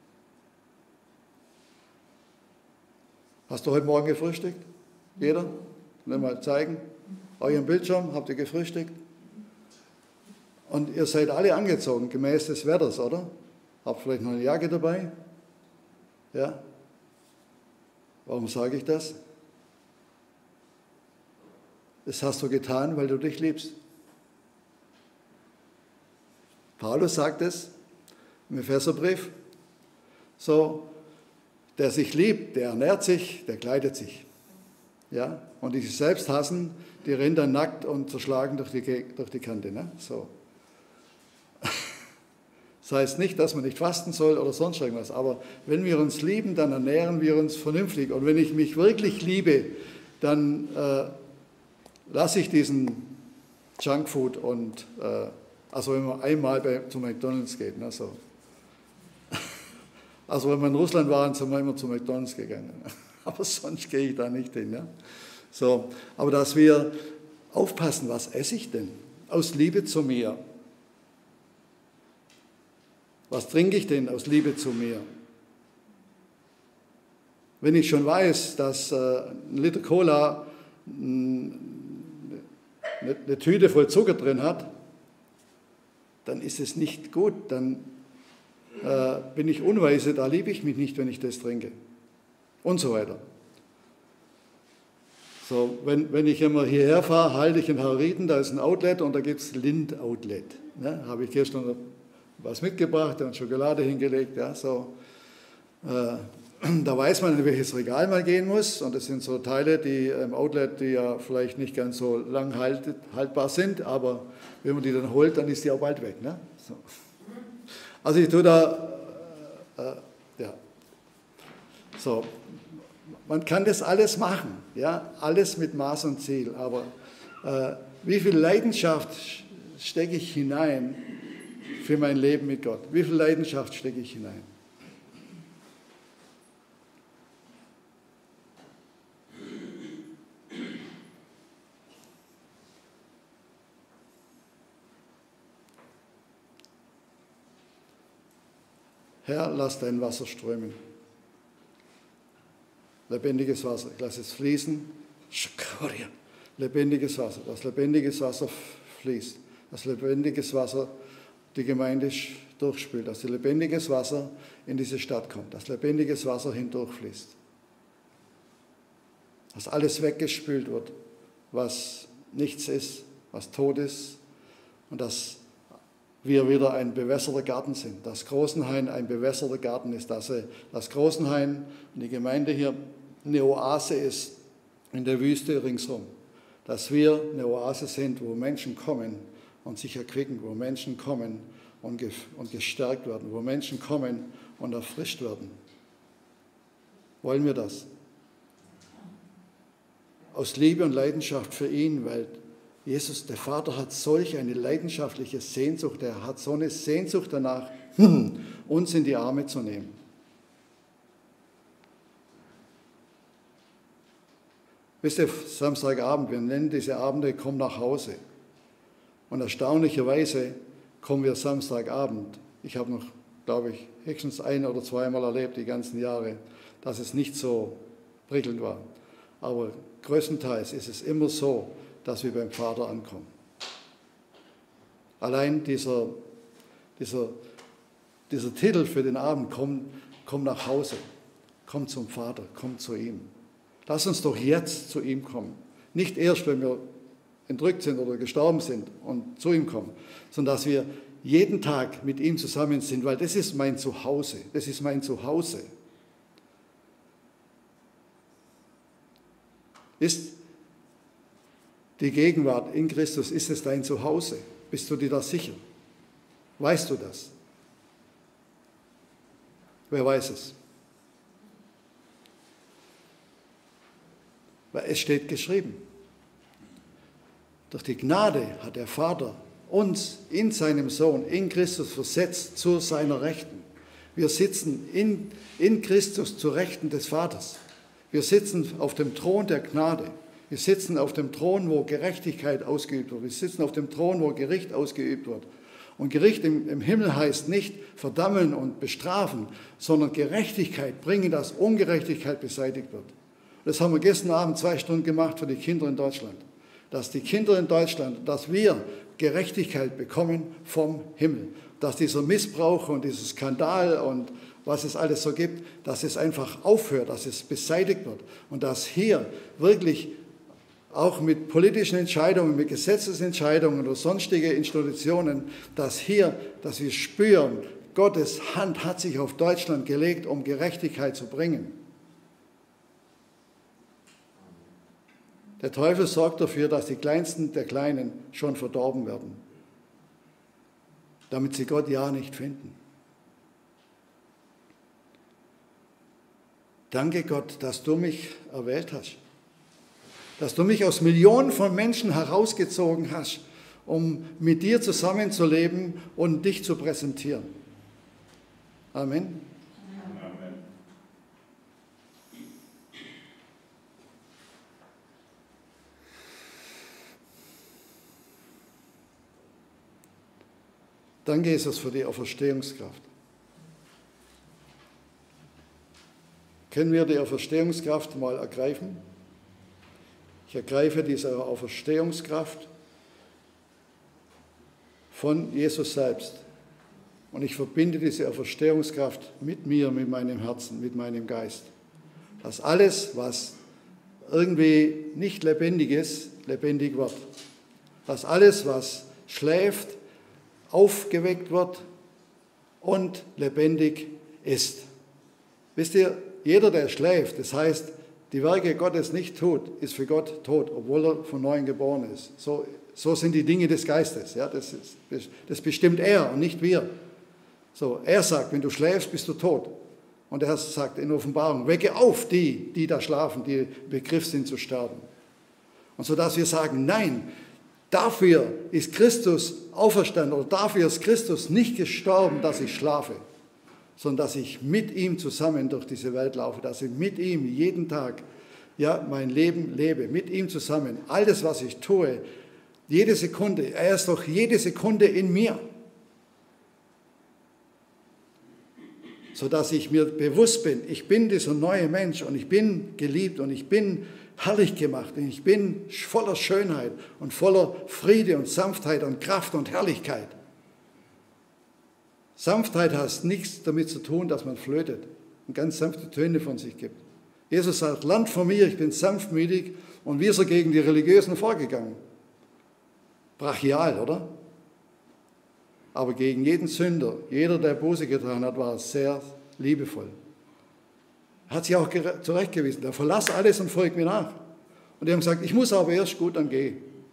Hast du heute Morgen gefrühstückt? Jeder? Will mal zeigen. Euren Bildschirm, habt ihr gefrühstückt? Und ihr seid alle angezogen, gemäß des Wetters, oder? Habt vielleicht noch eine Jacke dabei? Ja? Warum sage ich das? Das hast du getan, weil du dich liebst. Paulus sagt es im Epheserbrief, so, der sich liebt, der ernährt sich, der kleidet sich. Ja? Und die sich selbst hassen, die rennen dann nackt und zerschlagen durch die, durch die Kante. Ne? So. Das heißt nicht, dass man nicht fasten soll oder sonst irgendwas, aber wenn wir uns lieben, dann ernähren wir uns vernünftig. Und wenn ich mich wirklich liebe, dann äh, lasse ich diesen Junkfood und, äh, also wenn man einmal bei, zu McDonald's geht, ne, so. Also wenn wir in Russland waren, sind wir immer zu McDonald's gegangen, aber sonst gehe ich da nicht hin. Ja? So, aber dass wir aufpassen, was esse ich denn? Aus Liebe zu mir. Was trinke ich denn aus Liebe zu mir? Wenn ich schon weiß, dass äh, ein Liter Cola mh, eine, eine Tüte voll Zucker drin hat, dann ist es nicht gut, dann äh, bin ich unweise, da liebe ich mich nicht, wenn ich das trinke. Und so weiter. So, wenn, wenn ich immer hierher fahre, halte ich in Harrieden, da ist ein Outlet und da gibt es Lind-Outlet. Ne? Habe ich gestern was mitgebracht und Schokolade hingelegt. Ja, so. Äh, da weiß man, in welches Regal man gehen muss. Und das sind so Teile, die im Outlet, die ja vielleicht nicht ganz so lang halt, haltbar sind, aber wenn man die dann holt, dann ist die auch bald weg. Ne? So. Also ich tue da, äh, äh, ja, so. Man kann das alles machen, ja, alles mit Maß und Ziel, aber äh, wie viel Leidenschaft stecke ich hinein für mein Leben mit Gott? Wie viel Leidenschaft stecke ich hinein? Herr, lass dein Wasser strömen. Lebendiges Wasser, ich lasse es fließen. Lebendiges Wasser, das lebendiges Wasser fließt. Das lebendiges Wasser die Gemeinde durchspült. Dass lebendiges Wasser in diese Stadt kommt. Dass lebendiges Wasser hindurchfließt. Dass alles weggespült wird, was nichts ist, was tot ist. Und dass wir wieder ein bewässerter Garten sind. Dass Großenhain ein bewässerter Garten ist. Dass das Großenhain und die Gemeinde hier eine Oase ist in der Wüste ringsherum. Dass wir eine Oase sind, wo Menschen kommen und sich erquicken, wo Menschen kommen und, ge und gestärkt werden, wo Menschen kommen und erfrischt werden. Wollen wir das? Aus Liebe und Leidenschaft für ihn, weil Jesus, der Vater, hat solch eine leidenschaftliche Sehnsucht, er hat so eine Sehnsucht danach, uns in die Arme zu nehmen. Wisst ihr, Samstagabend, wir nennen diese Abende, komm nach Hause. Und erstaunlicherweise kommen wir Samstagabend. Ich habe noch, glaube ich, höchstens ein- oder zweimal erlebt, die ganzen Jahre, dass es nicht so prickelnd war. Aber größtenteils ist es immer so, dass wir beim Vater ankommen. Allein dieser, dieser, dieser Titel für den Abend, komm, komm nach Hause, komm zum Vater, komm zu ihm. Lass uns doch jetzt zu ihm kommen. Nicht erst, wenn wir entrückt sind oder gestorben sind und zu ihm kommen, sondern dass wir jeden Tag mit ihm zusammen sind, weil das ist mein Zuhause. Das ist mein Zuhause. Ist die Gegenwart in Christus, ist es dein Zuhause? Bist du dir da sicher? Weißt du das? Wer weiß es? Weil es steht geschrieben. Durch die Gnade hat der Vater uns in seinem Sohn, in Christus versetzt zu seiner Rechten. Wir sitzen in, in Christus zu Rechten des Vaters. Wir sitzen auf dem Thron der Gnade. Wir sitzen auf dem Thron, wo Gerechtigkeit ausgeübt wird. Wir sitzen auf dem Thron, wo Gericht ausgeübt wird. Und Gericht im, im Himmel heißt nicht verdammen und bestrafen, sondern Gerechtigkeit bringen, dass Ungerechtigkeit beseitigt wird. Das haben wir gestern Abend zwei Stunden gemacht für die Kinder in Deutschland. Dass die Kinder in Deutschland, dass wir Gerechtigkeit bekommen vom Himmel. Dass dieser Missbrauch und dieser Skandal und was es alles so gibt, dass es einfach aufhört, dass es beseitigt wird. Und dass hier wirklich auch mit politischen Entscheidungen, mit Gesetzesentscheidungen oder sonstige Institutionen, dass hier, dass wir spüren, Gottes Hand hat sich auf Deutschland gelegt, um Gerechtigkeit zu bringen. Der Teufel sorgt dafür, dass die Kleinsten der Kleinen schon verdorben werden, damit sie Gott ja nicht finden. Danke Gott, dass du mich erwählt hast, dass du mich aus Millionen von Menschen herausgezogen hast, um mit dir zusammenzuleben und dich zu präsentieren. Amen. Danke, Jesus, für die Auferstehungskraft. Können wir die Auferstehungskraft mal ergreifen? Ich ergreife diese Auferstehungskraft von Jesus selbst. Und ich verbinde diese Auferstehungskraft mit mir, mit meinem Herzen, mit meinem Geist. Dass alles, was irgendwie nicht lebendig ist, lebendig wird. Dass alles, was schläft, aufgeweckt wird und lebendig ist. Wisst ihr, jeder, der schläft, das heißt, die Werke Gottes nicht tut, ist für Gott tot, obwohl er von Neuem geboren ist. So, so sind die Dinge des Geistes. Ja, das, ist, das bestimmt er und nicht wir. So, er sagt, wenn du schläfst, bist du tot. Und er sagt in Offenbarung, wecke auf die, die da schlafen, die im Begriff sind zu sterben. Und so dass wir sagen, nein, dafür ist Christus auferstanden oder dafür ist Christus nicht gestorben, dass ich schlafe, sondern dass ich mit ihm zusammen durch diese Welt laufe, dass ich mit ihm jeden Tag ja, mein Leben lebe, mit ihm zusammen. Alles, was ich tue, jede Sekunde, er ist doch jede Sekunde in mir. Sodass ich mir bewusst bin, ich bin dieser neue Mensch und ich bin geliebt und ich bin herrlich gemacht und ich bin voller Schönheit und voller Friede und Sanftheit und Kraft und Herrlichkeit. Sanftheit hat nichts damit zu tun, dass man flötet und ganz sanfte Töne von sich gibt. Jesus sagt, lernt von mir, ich bin sanftmütig. Und wie ist er gegen die Religiösen vorgegangen? Brachial, oder? Aber gegen jeden Sünder, jeder, der Buße getan hat, war er sehr liebevoll. Er hat sie auch zurechtgewiesen. Der verlass alles und folgt mir nach. Und die haben gesagt, ich muss aber erst, gut, dann geh.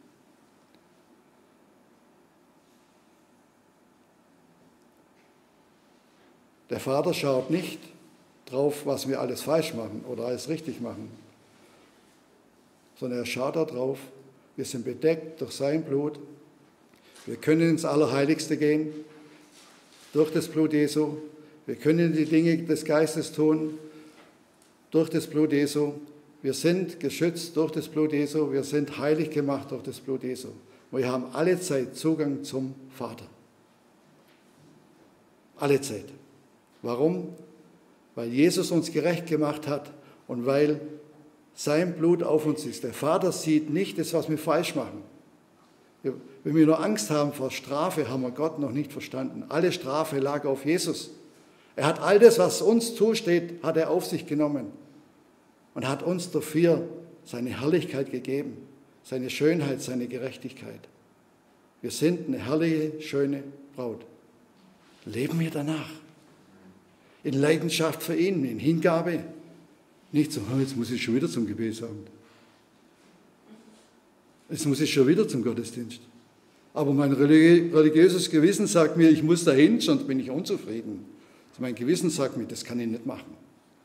Der Vater schaut nicht drauf, was wir alles falsch machen oder alles richtig machen, sondern er schaut darauf, wir sind bedeckt durch sein Blut. Wir können ins Allerheiligste gehen, durch das Blut Jesu. Wir können die Dinge des Geistes tun, durch das Blut Jesu. Wir sind geschützt durch das Blut Jesu. Wir sind heilig gemacht durch das Blut Jesu. Wir haben alle Zeit Zugang zum Vater. Alle Zeit. Warum? Weil Jesus uns gerecht gemacht hat und weil sein Blut auf uns ist. Der Vater sieht nicht das, was wir falsch machen. Wenn wir nur Angst haben vor Strafe, haben wir Gott noch nicht verstanden. Alle Strafe lag auf Jesus. Er hat all das, was uns zusteht, hat er auf sich genommen und hat uns dafür seine Herrlichkeit gegeben, seine Schönheit, seine Gerechtigkeit. Wir sind eine herrliche, schöne Braut. Leben wir danach. In Leidenschaft für ihn, in Hingabe. Nicht so, oh, jetzt muss ich schon wieder zum Gebetsabend. Jetzt muss ich schon wieder zum Gottesdienst. Aber mein religiöses Gewissen sagt mir, ich muss dahin, sonst bin ich unzufrieden. Also mein Gewissen sagt mir, das kann ich nicht machen.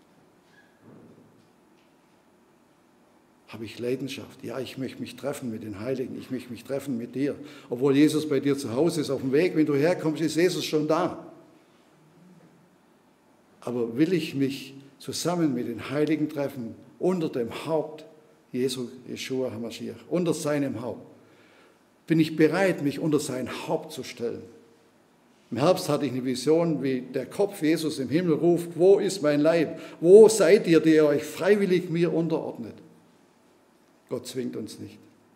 Habe ich Leidenschaft? Ja, ich möchte mich treffen mit den Heiligen. Ich möchte mich treffen mit dir. Obwohl Jesus bei dir zu Hause ist, auf dem Weg, wenn du herkommst, ist Jesus schon da. Aber will ich mich zusammen mit den Heiligen treffen, unter dem Haupt Jesu, Yeshua HaMashiach, unter seinem Haupt? Bin ich bereit, mich unter sein Haupt zu stellen? Im Herbst hatte ich eine Vision, wie der Kopf Jesus im Himmel ruft, wo ist mein Leib? Wo seid ihr, die ihr euch freiwillig mir unterordnet? Gott zwingt uns nicht.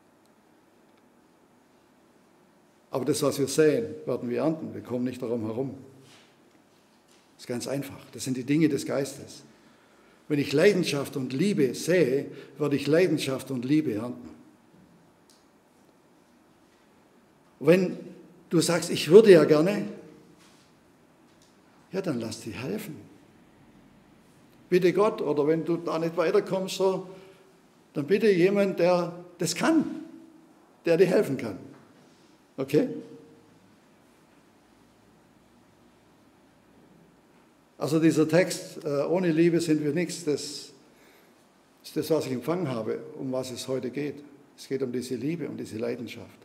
Aber das, was wir säen, werden wir ernten. Wir kommen nicht darum herum. Das ist ganz einfach. Das sind die Dinge des Geistes. Wenn ich Leidenschaft und Liebe sähe, werde ich Leidenschaft und Liebe ernten. Wenn du sagst, ich würde ja gerne, ja, dann lass dich helfen. Bitte Gott, oder wenn du da nicht weiterkommst, so, dann bitte jemand, der das kann, der dir helfen kann. Okay? Also dieser Text, äh, ohne Liebe sind wir nichts, das ist das, was ich empfangen habe, um was es heute geht. Es geht um diese Liebe, um diese Leidenschaft.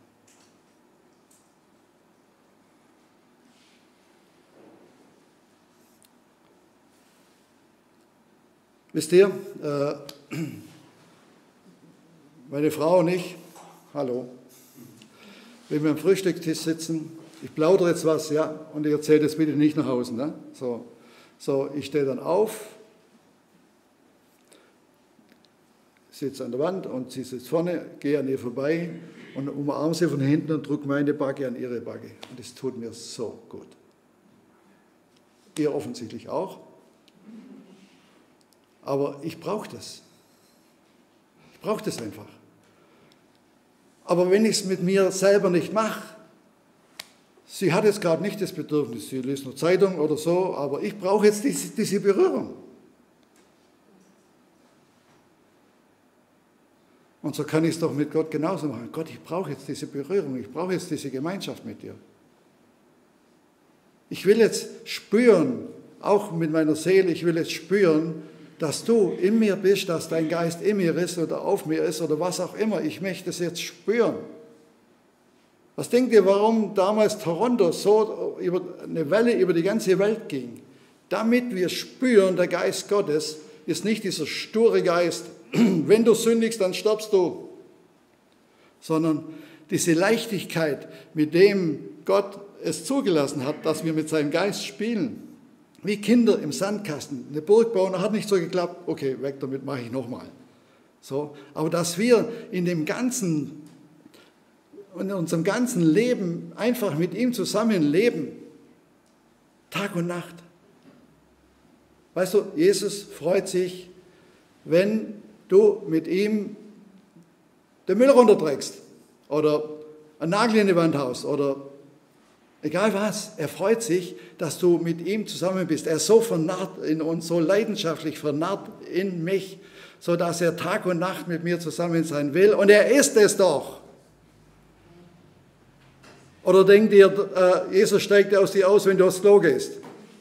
Wisst ihr, äh, meine Frau und ich, hallo, wenn wir am Frühstückstisch sitzen, ich plaudere jetzt was, ja, und ich erzähle das bitte nicht nach Hause, ne? So, so, ich stehe dann auf, sitze an der Wand und sie sitzt vorne, gehe an ihr vorbei und umarme sie von hinten und drücke meine Backe an ihre Backe. Und das tut mir so gut. Ihr offensichtlich auch. Aber ich brauche das. Ich brauche das einfach. Aber wenn ich es mit mir selber nicht mache, sie hat jetzt gerade nicht das Bedürfnis, sie liest nur Zeitung oder so, aber ich brauche jetzt diese, diese Berührung. Und so kann ich es doch mit Gott genauso machen. Gott, ich brauche jetzt diese Berührung, ich brauche jetzt diese Gemeinschaft mit dir. Ich will jetzt spüren, auch mit meiner Seele, ich will jetzt spüren, dass du in mir bist, dass dein Geist in mir ist oder auf mir ist oder was auch immer. Ich möchte es jetzt spüren. Was denkt ihr, warum damals Toronto so über eine Welle über die ganze Welt ging? Damit wir spüren, der Geist Gottes ist nicht dieser sture Geist, wenn du sündigst, dann stirbst du, sondern diese Leichtigkeit, mit dem Gott es zugelassen hat, dass wir mit seinem Geist spielen. Wie Kinder im Sandkasten. Eine Burg bauen, hat nicht so geklappt, okay, weg damit, mache ich nochmal. So, aber dass wir in dem ganzen, in unserem ganzen Leben einfach mit ihm zusammen leben, Tag und Nacht. Weißt du, Jesus freut sich, wenn du mit ihm den Müll runterträgst oder einen Nagel in die Wand haust oder egal was. Er freut sich, dass du mit ihm zusammen bist. Er ist so vernarrt in uns, so leidenschaftlich vernarrt in mich, sodass er Tag und Nacht mit mir zusammen sein will. Und er ist es doch. Oder denkt ihr, äh, Jesus steigt aus dir aus, wenn du aufs Klo gehst?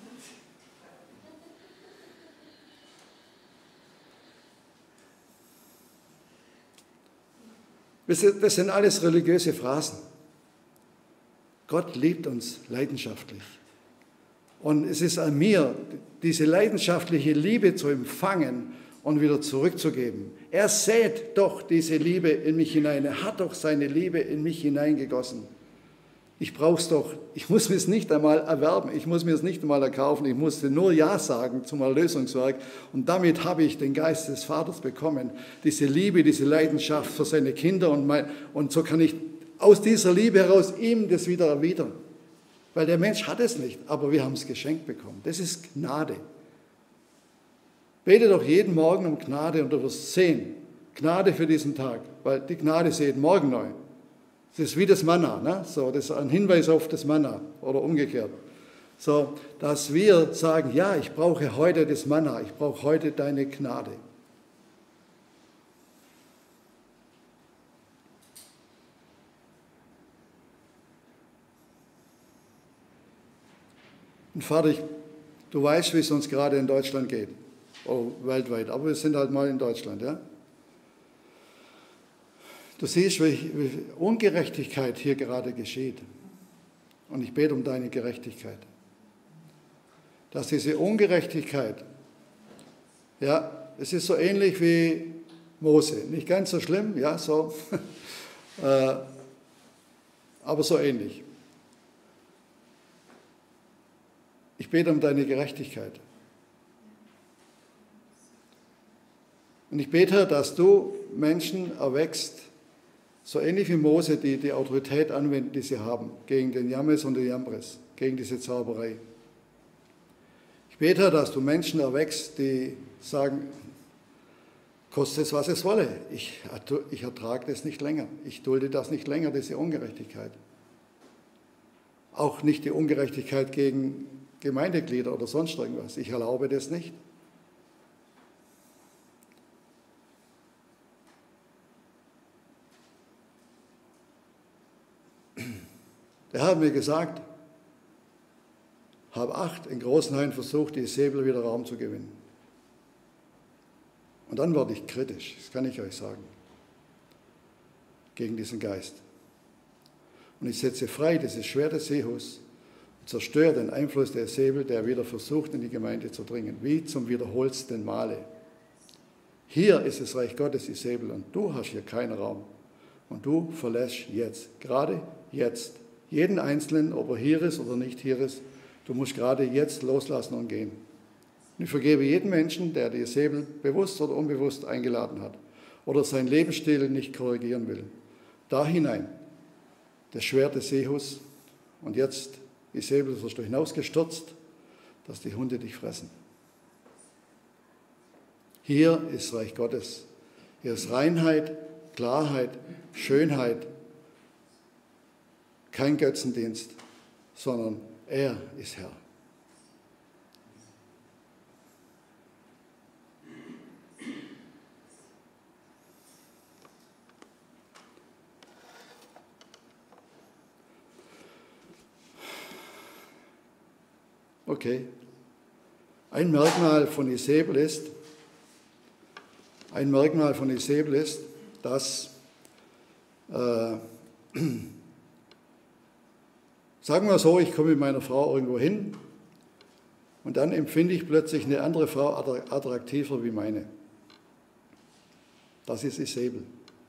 Das sind alles religiöse Phrasen. Gott liebt uns leidenschaftlich. Und es ist an mir, diese leidenschaftliche Liebe zu empfangen und wieder zurückzugeben. Er sät doch diese Liebe in mich hinein. Er hat doch seine Liebe in mich hineingegossen. Ich brauche es doch. Ich muss mir es nicht einmal erwerben. Ich muss mir es nicht einmal erkaufen. Ich musste nur Ja sagen zum Erlösungswerk. Und damit habe ich den Geist des Vaters bekommen. Diese Liebe, diese Leidenschaft für seine Kinder. Und, mein, und so kann ich aus dieser Liebe heraus ihm das wieder erwidern. Weil der Mensch hat es nicht, aber wir haben es geschenkt bekommen. Das ist Gnade. Bete doch jeden Morgen um Gnade und du wirst sehen. Gnade für diesen Tag, weil die Gnade seht morgen neu. Das ist wie das Manna, ne? So, das ist ein Hinweis auf das Manna oder umgekehrt. So, dass wir sagen, ja, ich brauche heute das Manna, ich brauche heute deine Gnade. Und Vater, ich, du weißt, wie es uns gerade in Deutschland geht, oder weltweit, aber wir sind halt mal in Deutschland, ja? Du siehst, wie Ungerechtigkeit hier gerade geschieht. Und ich bete um deine Gerechtigkeit. Dass diese Ungerechtigkeit, ja, es ist so ähnlich wie Mose. Nicht ganz so schlimm, ja, so, äh, aber so ähnlich. Ich bete um deine Gerechtigkeit. Und ich bete, dass du Menschen erweckst, so ähnlich wie Mose, die die Autorität anwenden, die sie haben, gegen den James und den Jambres, gegen diese Zauberei. Ich bete, dass du Menschen erweckst, die sagen, kostet es, was es wolle. Ich, ich ertrage das nicht länger. Ich dulde das nicht länger, diese Ungerechtigkeit. Auch nicht die Ungerechtigkeit gegen Gemeindeglieder oder sonst irgendwas. Ich erlaube das nicht. Der Herr hat mir gesagt, hab Acht, in großen Hain versucht, die Säbel wieder Raum zu gewinnen. Und dann wurde ich kritisch, das kann ich euch sagen, gegen diesen Geist. Und ich setze frei dieses Schwert des Jehus und zerstöre den Einfluss der Säbel, der wieder versucht, in die Gemeinde zu dringen, wie zum wiederholsten Male. Hier ist das Reich Gottes, die Säbel, und du hast hier keinen Raum. Und du verlässt jetzt, gerade jetzt, jeden Einzelnen, ob er hier ist oder nicht hier ist, du musst gerade jetzt loslassen und gehen. Und ich vergebe jedem Menschen, der die Säbel bewusst oder unbewusst eingeladen hat oder seinen Lebensstil nicht korrigieren will. da hinein, das Schwert des Jehus, und jetzt, Isabel, du wirst du hinausgestürzt, dass die Hunde dich fressen. Hier ist Reich Gottes. Hier ist Reinheit, Klarheit, Schönheit, kein Götzendienst, sondern er ist Herr. Okay. Ein Merkmal von Isabel ist, ein Merkmal von Isabel ist, dass, äh, sagen wir so, ich komme mit meiner Frau irgendwo hin und dann empfinde ich plötzlich eine andere Frau attraktiver wie meine. Das ist Isabel.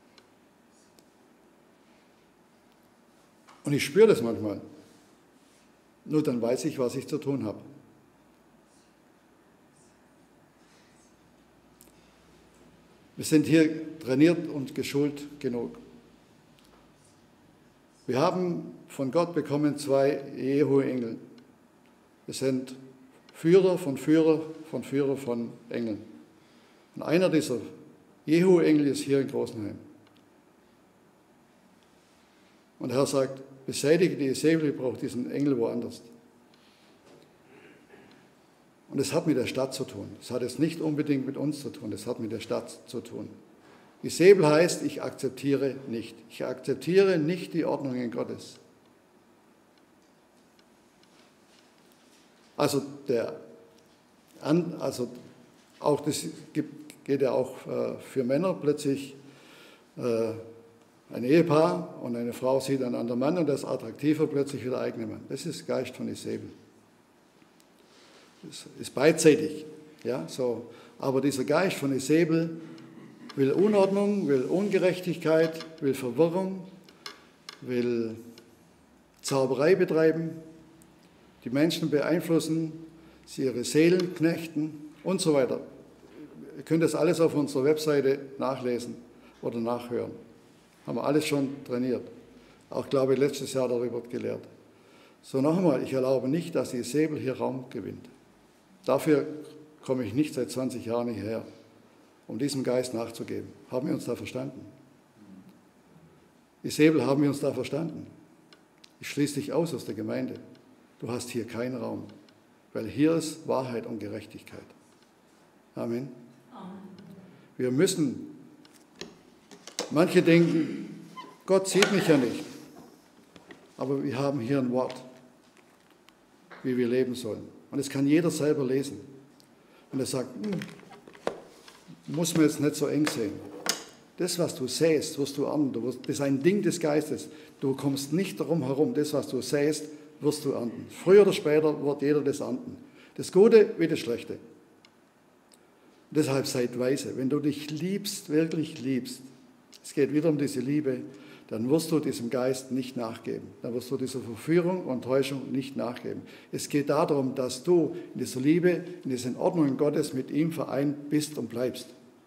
Und ich spüre das manchmal. Nur dann weiß ich, was ich zu tun habe. Wir sind hier trainiert und geschult genug. Wir haben von Gott bekommen zwei Jehu-Engel. Wir sind Führer von Führer von Führer von Engeln. Und einer dieser Jehu-Engel ist hier in Großenheim. Und der Herr sagt, beseitige die Isabel, ich brauche diesen Engel woanders. Und es hat mit der Stadt zu tun. Es hat es nicht unbedingt mit uns zu tun, es hat mit der Stadt zu tun. Isabel heißt, ich akzeptiere nicht. Ich akzeptiere nicht die Ordnungen Gottes. Also, der, also auch das gibt, geht ja auch für Männer plötzlich. Äh, Ein Ehepaar und eine Frau sieht einen anderen Mann und das ist attraktiver plötzlich wie der eigene Mann. Das ist der Geist von Isabel. Das ist beidseitig. Ja, so. Aber dieser Geist von Isabel will Unordnung, will Ungerechtigkeit, will Verwirrung, will Zauberei betreiben, die Menschen beeinflussen, sie ihre Seelen knechten und so weiter. Ihr könnt das alles auf unserer Webseite nachlesen oder nachhören. Haben wir alles schon trainiert. Auch, glaube ich, letztes Jahr darüber gelehrt. So, noch einmal, ich erlaube nicht, dass die Isabel hier Raum gewinnt. Dafür komme ich nicht seit zwanzig Jahren hierher, um diesem Geist nachzugeben. Haben wir uns da verstanden? Isabel, haben wir uns da verstanden? Ich schließe dich aus aus der Gemeinde. Du hast hier keinen Raum, weil hier ist Wahrheit und Gerechtigkeit. Amen. Wir müssen. Manche denken, Gott sieht mich ja nicht. Aber wir haben hier ein Wort, wie wir leben sollen. Und das kann jeder selber lesen. Und er sagt, hm, muss man jetzt nicht so eng sehen. Das, was du säst, wirst du ernten. Du wirst, das ist ein Ding des Geistes. Du kommst nicht darum herum. Das, was du säst, wirst du ernten. Früher oder später wird jeder das ernten. Das Gute wie das Schlechte. Deshalb seid weise. Wenn du dich liebst, wirklich liebst, es geht wieder um diese Liebe, dann wirst du diesem Geist nicht nachgeben. Dann wirst du dieser Verführung und Täuschung nicht nachgeben. Es geht darum, dass du in dieser Liebe, in diesen Ordnungen Gottes mit ihm vereint bist und bleibst.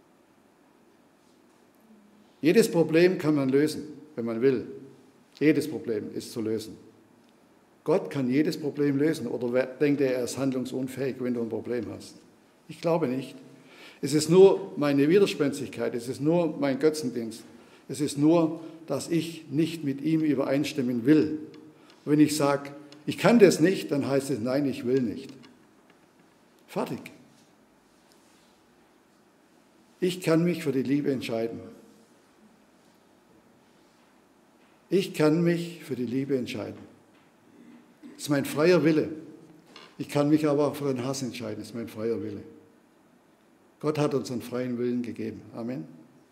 Jedes Problem kann man lösen, wenn man will. Jedes Problem ist zu lösen. Gott kann jedes Problem lösen. Oder denkt er, er ist handlungsunfähig, wenn du ein Problem hast? Ich glaube nicht. Es ist nur meine Widerspenstigkeit, es ist nur mein Götzendienst. Es ist nur, dass ich nicht mit ihm übereinstimmen will. Und wenn ich sage, ich kann das nicht, dann heißt es, nein, ich will nicht. Fertig. Ich kann mich für die Liebe entscheiden. Ich kann mich für die Liebe entscheiden. Das ist mein freier Wille. Ich kann mich aber auch für den Hass entscheiden. Das ist mein freier Wille. Gott hat uns einen freien Willen gegeben. Amen.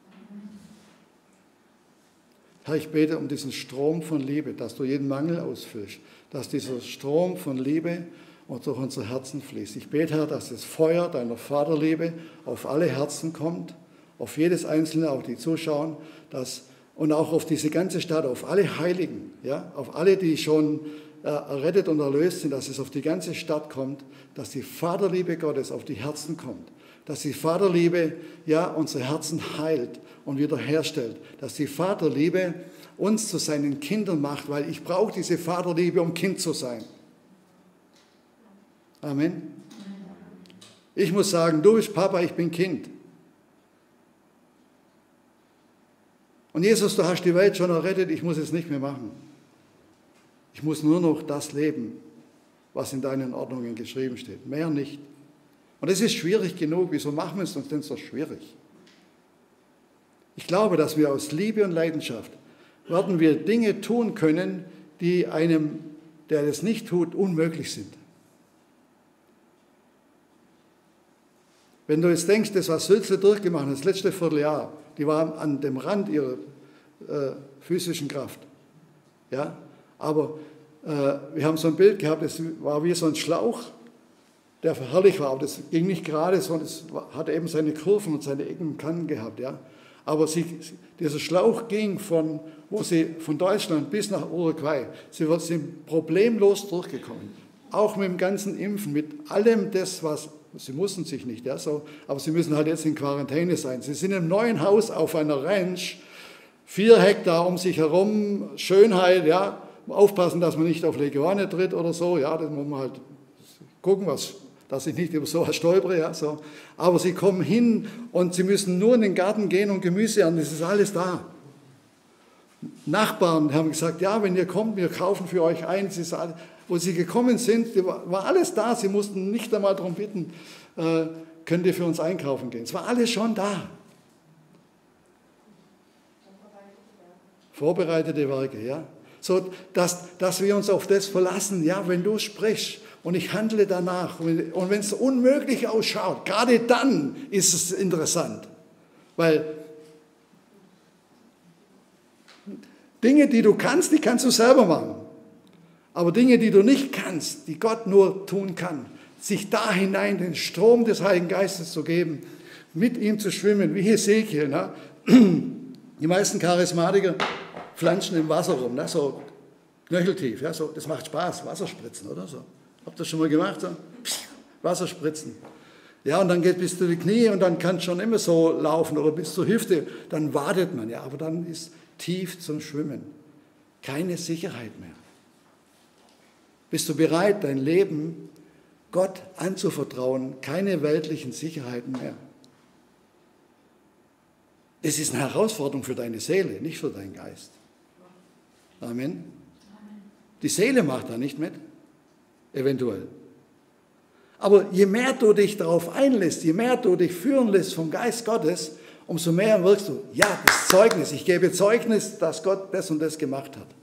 Herr, ich bete um diesen Strom von Liebe, dass du jeden Mangel ausfüllst, dass dieser Strom von Liebe und durch unsere Herzen fließt. Ich bete, Herr, dass das Feuer deiner Vaterliebe auf alle Herzen kommt, auf jedes Einzelne, auch die zuschauen, dass, und auch auf diese ganze Stadt, auf alle Heiligen, ja, auf alle, die schon äh, errettet und erlöst sind, dass es auf die ganze Stadt kommt, dass die Vaterliebe Gottes auf die Herzen kommt. dass die Vaterliebe ja unsere Herzen heilt und wiederherstellt, dass die Vaterliebe uns zu seinen Kindern macht, weil ich brauche diese Vaterliebe, um Kind zu sein. Amen. Ich muss sagen, du bist Papa, ich bin Kind. Und Jesus, du hast die Welt schon errettet, ich muss es nicht mehr machen. Ich muss nur noch das leben, was in deinen Ordnungen geschrieben steht. Mehr nicht. Und es ist schwierig genug. Wieso machen wir es uns denn so schwierig? Ich glaube, dass wir aus Liebe und Leidenschaft werden wir Dinge tun können, die einem, der das nicht tut, unmöglich sind. Wenn du jetzt denkst, das, was Sülze durchgemacht hat, das letzte Vierteljahr, die waren an dem Rand ihrer äh, physischen Kraft. Ja? Aber äh, wir haben so ein Bild gehabt, das war wie so ein Schlauch, der herrlich war, aber das ging nicht gerade, sondern es hatte eben seine Kurven und seine Ecken und Kanten gehabt. Ja? Aber sie, dieser Schlauch ging von, wo sie, von Deutschland bis nach Uruguay. Sie sind problemlos durchgekommen. Auch mit dem ganzen Impfen, mit allem das, was, sie mussten sich nicht, ja, so, aber sie müssen halt jetzt in Quarantäne sein. Sie sind im neuen Haus auf einer Ranch, vier Hektar um sich herum, Schönheit, ja, aufpassen, dass man nicht auf Leguane tritt oder so, ja, das muss man halt gucken, was, dass ich nicht über sowas stolpere, ja, so. Aber sie kommen hin und sie müssen nur in den Garten gehen und Gemüse ernten, das ist alles da. Nachbarn haben gesagt, ja, wenn ihr kommt, wir kaufen für euch ein, es ist alles. Wo sie gekommen sind, war alles da. Sie mussten nicht einmal darum bitten, äh, könnt ihr für uns einkaufen gehen. Es war alles schon da. Vorbereitete Werke, ja. So, dass, dass wir uns auf das verlassen, ja, wenn du sprichst und ich handle danach. Und wenn es unmöglich ausschaut, gerade dann ist es interessant. Weil Dinge, die du kannst, die kannst du selber machen. Aber Dinge, die du nicht kannst, die Gott nur tun kann, sich da hinein den Strom des Heiligen Geistes zu geben, mit ihm zu schwimmen, wie Hesekiel. Ne? Die meisten Charismatiker flanschen im Wasser rum, ne? So knöcheltief. Ja? So, das macht Spaß, Wasserspritzen oder so. Habt ihr das schon mal gemacht? So? Wasserspritzen. Ja, und dann geht bis zu die Knie und dann kann es schon immer so laufen oder bis zur Hüfte. Dann wartet man, ja, aber dann ist tief zum Schwimmen. Keine Sicherheit mehr. Bist du bereit, dein Leben Gott anzuvertrauen? Keine weltlichen Sicherheiten mehr. Es ist eine Herausforderung für deine Seele, nicht für deinen Geist. Amen. Die Seele macht da nicht mit, eventuell. Aber je mehr du dich darauf einlässt, je mehr du dich führen lässt vom Geist Gottes, umso mehr wirkst du, ja, das Zeugnis, ich gebe Zeugnis, dass Gott das und das gemacht hat.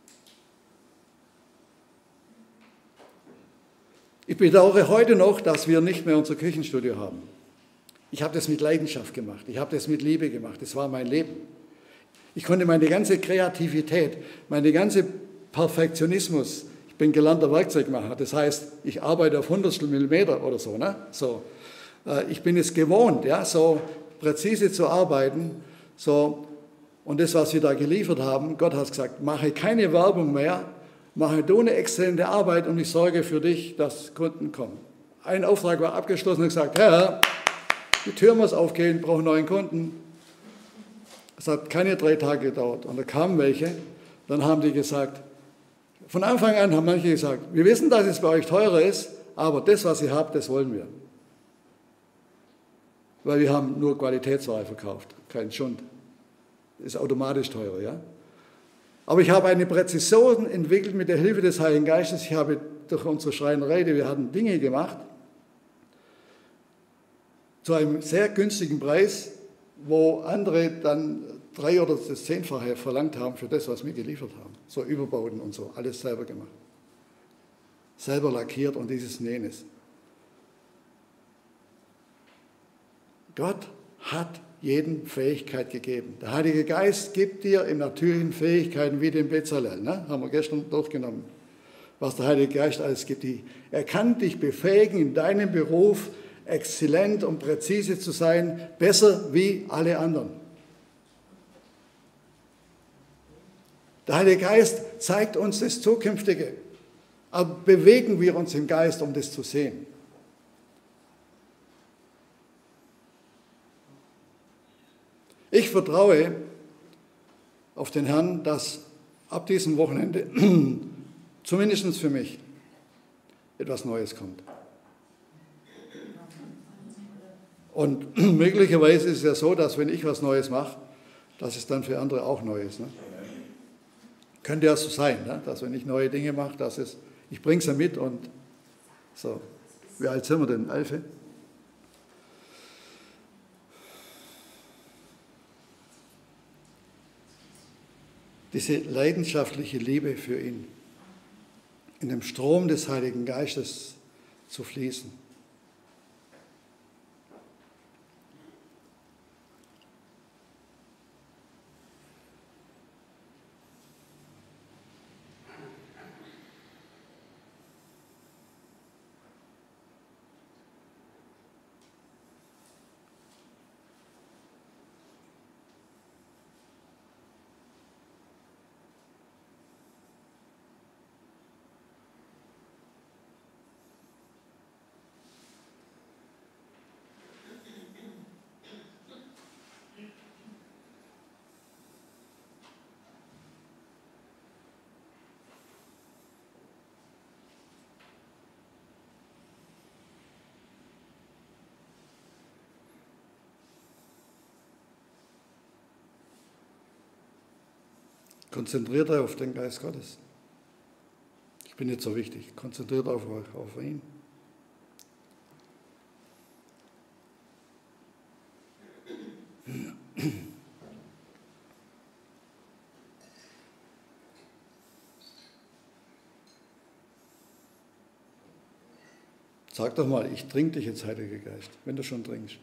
Ich bedauere heute noch, dass wir nicht mehr unser Küchenstudio haben. Ich habe das mit Leidenschaft gemacht, ich habe das mit Liebe gemacht, das war mein Leben. Ich konnte meine ganze Kreativität, meine ganze Perfektionismus, ich bin gelernter Werkzeugmacher, das heißt, ich arbeite auf Hundertstel Millimeter oder so, ne? So, äh, ich bin es gewohnt, ja, so präzise zu arbeiten, so, und das, was wir da geliefert haben, Gott hat gesagt, mache keine Werbung mehr, mache du eine exzellente Arbeit und ich sorge für dich, dass Kunden kommen. Ein Auftrag war abgeschlossen und gesagt, Herr, die Tür muss aufgehen, ich brauche einen neuen Kunden. Es hat keine drei Tage gedauert und da kamen welche, dann haben die gesagt, von Anfang an haben manche gesagt, wir wissen, dass es bei euch teurer ist, aber das, was ihr habt, das wollen wir. Weil wir haben nur Qualitätsware verkauft, kein Schund. Ist automatisch teurer, ja. Aber ich habe eine Präzision entwickelt mit der Hilfe des Heiligen Geistes. Ich habe durch unsere Schreinerei, wir hatten Dinge gemacht, zu einem sehr günstigen Preis, wo andere dann drei oder das Zehnfache verlangt haben für das, was wir geliefert haben. So Überbauten und so, alles selber gemacht. Selber lackiert und dieses und jenes. Gott hat jedem Fähigkeit gegeben. Der Heilige Geist gibt dir in natürlichen Fähigkeiten wie den Bezalel, ne? Haben wir gestern durchgenommen, was der Heilige Geist alles gibt. Er kann dich befähigen, in deinem Beruf exzellent und präzise zu sein, besser wie alle anderen. Der Heilige Geist zeigt uns das Zukünftige, aber bewegen wir uns im Geist, um das zu sehen. Ich vertraue auf den Herrn, dass ab diesem Wochenende, zumindest für mich, etwas Neues kommt. Und möglicherweise ist es ja so, dass wenn ich was Neues mache, dass es dann für andere auch neu ist. Ne? Könnte ja so sein, ne? Dass wenn ich neue Dinge mache, dass es, ich bringe es ja mit und so. Wie alt sind wir denn? Alfe? Diese leidenschaftliche Liebe für ihn, in dem Strom des Heiligen Geistes zu fließen. Konzentriert euch auf den Geist Gottes. Ich bin nicht so wichtig. Konzentriert auf euch, auf ihn. Sag doch mal, ich trinke dich jetzt, Heiliger Geist, wenn du schon trinkst.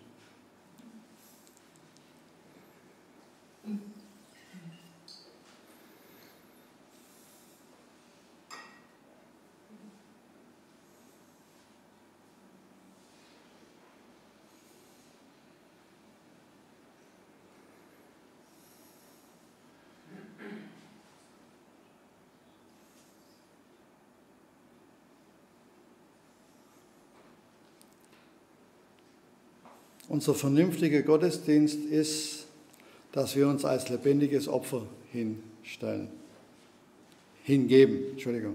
Unser vernünftiger Gottesdienst ist, dass wir uns als lebendiges Opfer hinstellen, hingeben. Entschuldigung.